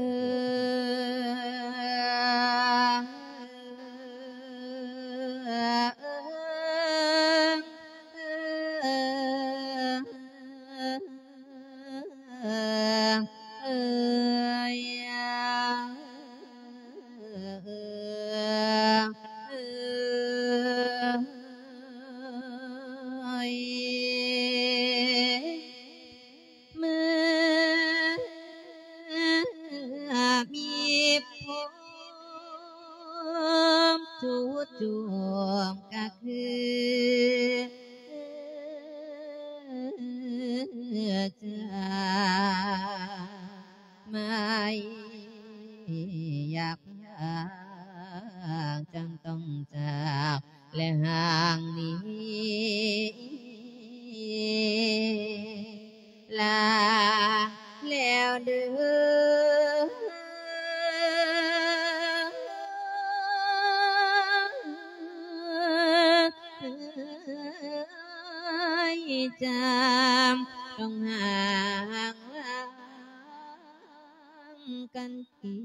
จามต้องห่างกันที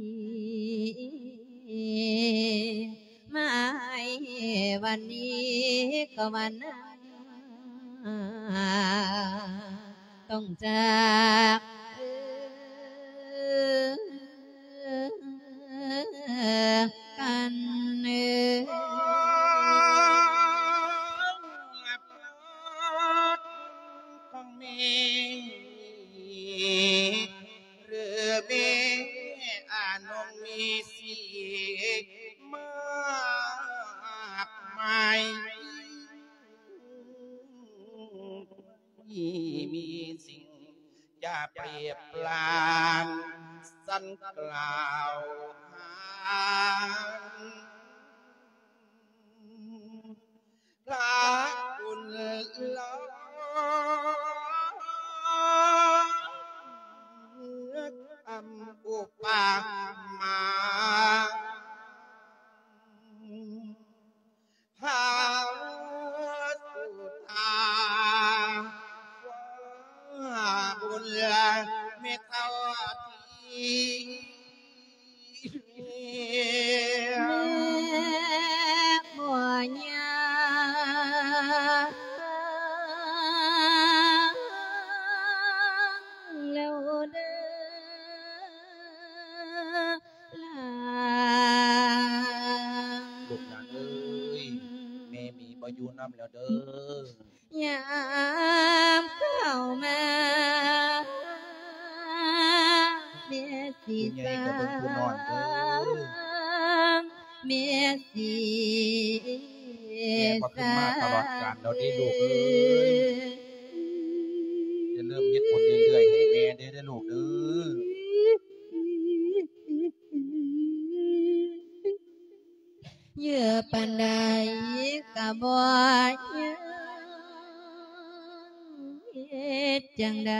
ไม่วันนี้ก็วันหน้าต้องจากกันเนื้หรือเมอานงมีสีมากมายมีสิ่งอย่าเปรียบปรานสันกล่าวหาพระคุณล้ออำอุปามาพาสุธาบุญเมตตาทีแม่บัวยาแล้วเด้อลาลูกหลานเอ้ยแม่มีบ่อยู่น้ำแล้วเด้อยามเข้ามาเมียสีผู้ใหญ่ก็เบิ่งผู้นอนเด้อเมียสีแม่บ่ขึ้นมาตลอดกาลแล้วเด้อลูกเอ้ยจะเริ่มเฮ็ดผลเรื่อยๆให้แม่เด้อเด้อลูกเด้อเยื่อปันใดกะบ่ยังเฮ็ดจังใด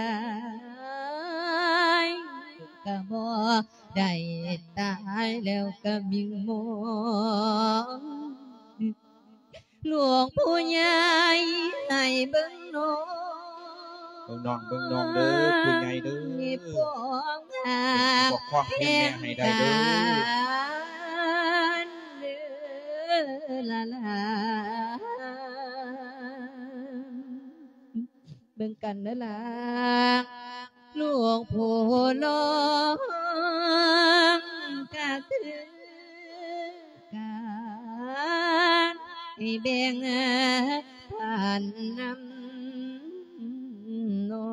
กะบ่ได้ตายแล้วก็มิงมองหลวงผู้ใหญ่ให้เบิ่งน้องเบิ่งน้องเบิ่งน้องเด้อผู้ใหญ่เด้อมีปองหาปกครองเพียงแม่ให้ได้เด้อเด้อละลาเบิ่งกันเด้อล่ะลูกผู้ลองกะคือการให้แบ่งผ่านน้ำนอง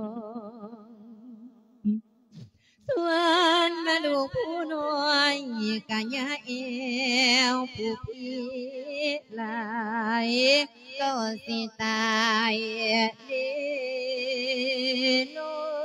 ส่วนมาลูกผู้น้อยกะยาเอวผู้พี่หลายก็สิตายเด้โน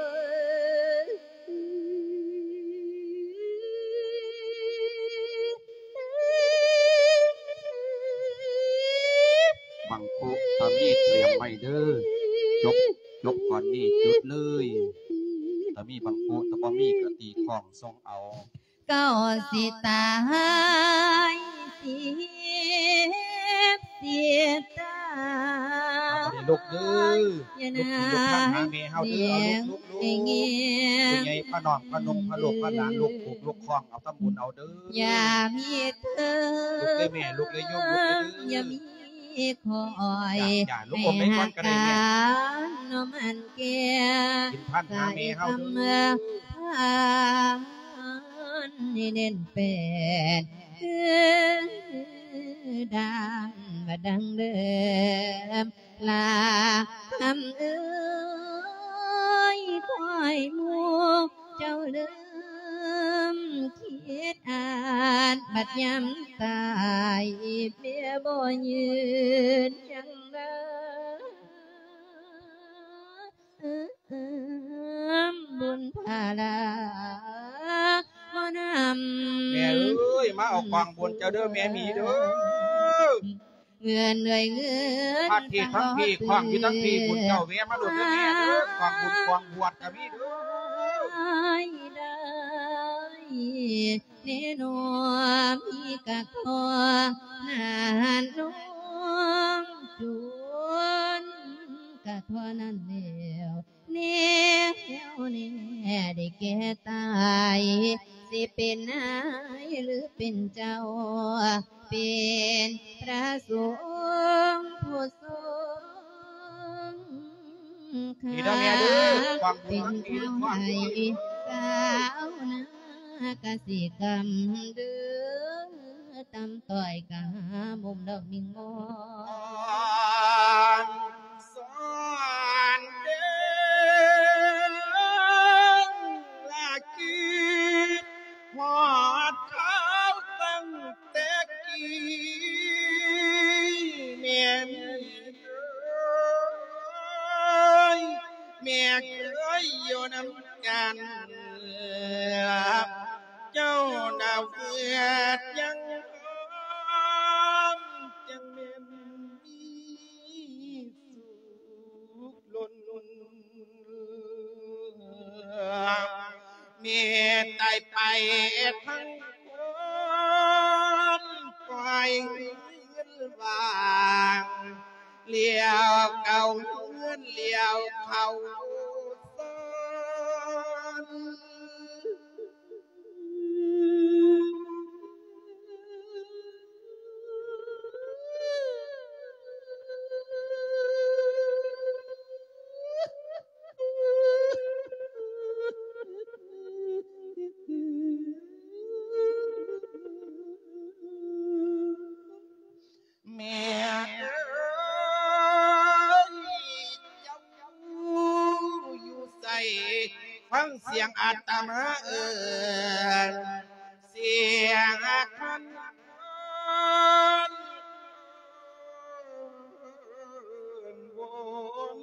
บังคุถ้ามีเตรียมไว้เด้อจบจบก่อนนี้จุดเลยถ้ามีบังคุถ้าบ่มีก็ตีของส่งเอาก็สิตายเสียเสียตาเอาไปลูกเด้ออย่าลูกนาที่ลูกข้างหาแม่เฮาเด้อเอาลูกลูกเสียงลูกเงียผู้บใหญ่พระน้องพระนุ่งพระลูกพระหลานลูกผูกลูกคล้องเอาทำบุญเอาเด้ออย่ามีเธอลูกเลยแม่ลูกเลยโยมลูกเลยเด้ออย่ามีคอยอย่าลูกอมไปก่อนก็ได้แม่น้อมันเกียกินพันหาแม่เฮาเด้อทานนี่เน้นเป็นคือดังมาดังเดิมลาคำเอ้ยคอยมูเจ้าเดิมคิดอ่านบัดยำตายเบี้ยบ่ยืนยังเดิมบุญพาลาบ่นำแม่เอ้ยมาเอากองบุญเจ้าเด้อแม่มีเด้อเงินเหนื่อยเงินพัดที่ทั้งพี่คล้องอยู่ทั้งพี่บุญเจ้าแม่มาโดดเด้อแม่เด้อกองบุญกองบวชก็มีเด้อได้ได้เนนอมีกะทอนานน้องจวนกะทอนั้นเดียวเนียวเนียได้แก่ตายสิเป็นนายหรือเป็นเจ้าเป็นพระสงฆ์ผู้ทรงข้านี่เด้อแม่เด้อกองบุเป็ญนทั้งพี่เจ้าคล้องให้อยู่สาวนา กสิกรรมเดือตำต่อยกะมุมดอกมิงมออนสอนเด้อละกีหอดเขาตั้งแต่กี้แม่มีเด้อเคยอยู่นำกันเจ้าดาวเกิดยังจังเมียนมีสุขล้นเมียตายไปทั้งคนปล่อยเงินวางเลี้ยวเก่าเงินเลี้ยวเขาซ้อนแม่เอ้ยเจ้าอยู่ใส่ฟังเสียงอาตมาเอิ้นเสียงคันวน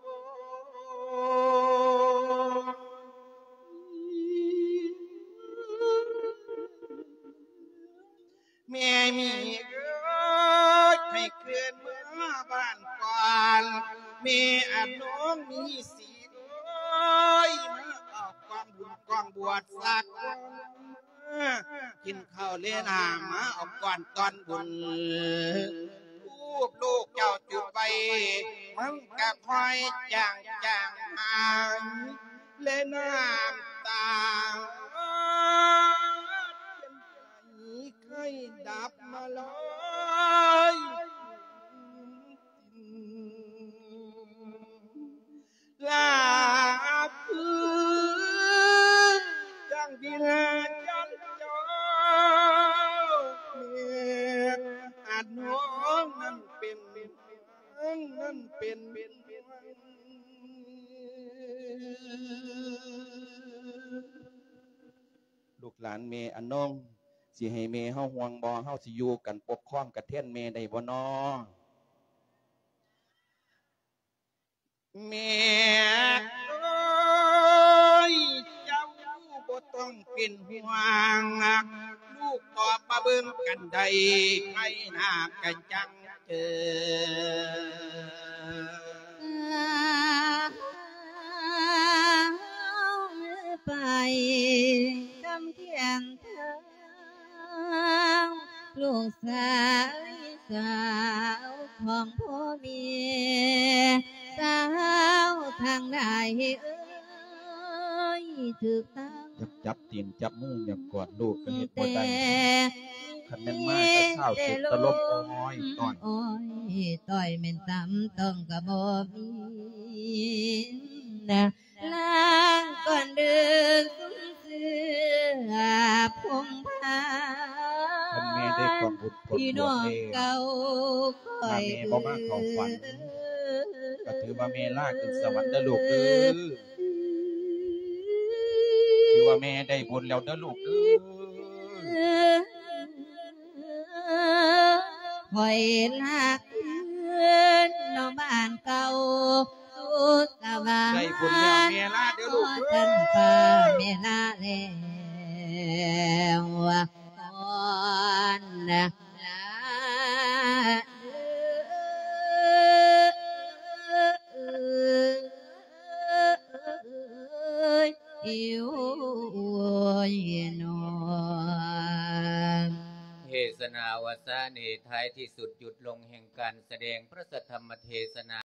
แม่มีเอ้ยให้เกิดเมื่อบ้านก่อนแม่อาน้องมีสีเอ้ยมาออกกองบุญกองบวชสักกินข้าวเลี้ยนามาออกก่อนตอนบุญลูกลูกเจ้าจุดไปมันกะคอยจางจางหางเล่นน้ำตาเคยดับมาลอยลาพื้นจังพิลาจันจอเมียอาจน้องนั่นเป็นนั่นเป็นลูกหลานเมอันน้องสิให้เมเฮาห่วงบ่เฮาสิอยู่กันปกครองกันเทียนเมได้บ่น้อแม่เอ้ยเจ้าบ่ต้องเป็นห่วงลูกตอบมาเบิ่งกันได้ใครหน้ากันจังเจอไปทำเทียนเธอลูกสาวสาวของพ่อเมียสาวทางใดเอ้ยถูกต้องจับตีนจับมืออย่ากอดลูกก็เฮ็ดบ่ได้คันแม่นมากก็เศร้าสุดตลบอ้อยต้อนอ้อยต้อยแม่นตำต้องกะบ่มีนะล้างก่อนเดินสุมเสือพงพาคันแม่ได้ความบุญผลบวชเองถ้าแม่บ่มาเข้าฝันก็ถือว่าแม่ลาขึ้นสวรรค์เด้อลูกเด้อถือว่าแม่ได้บุญแล้วเด้อลูกเด้อคอยลากเพื่อนน้องบ้านเก่าสุดสว่างได้บุญแล้วแม่ลาเด้อลูกเด้อฟ้าแม่ลาแล้วก่อนนะลาอิวโนเทศนาวสาเนท้ายที่สุดหยุดลงแห่งการแสดงพระสัทธรรมเทศนา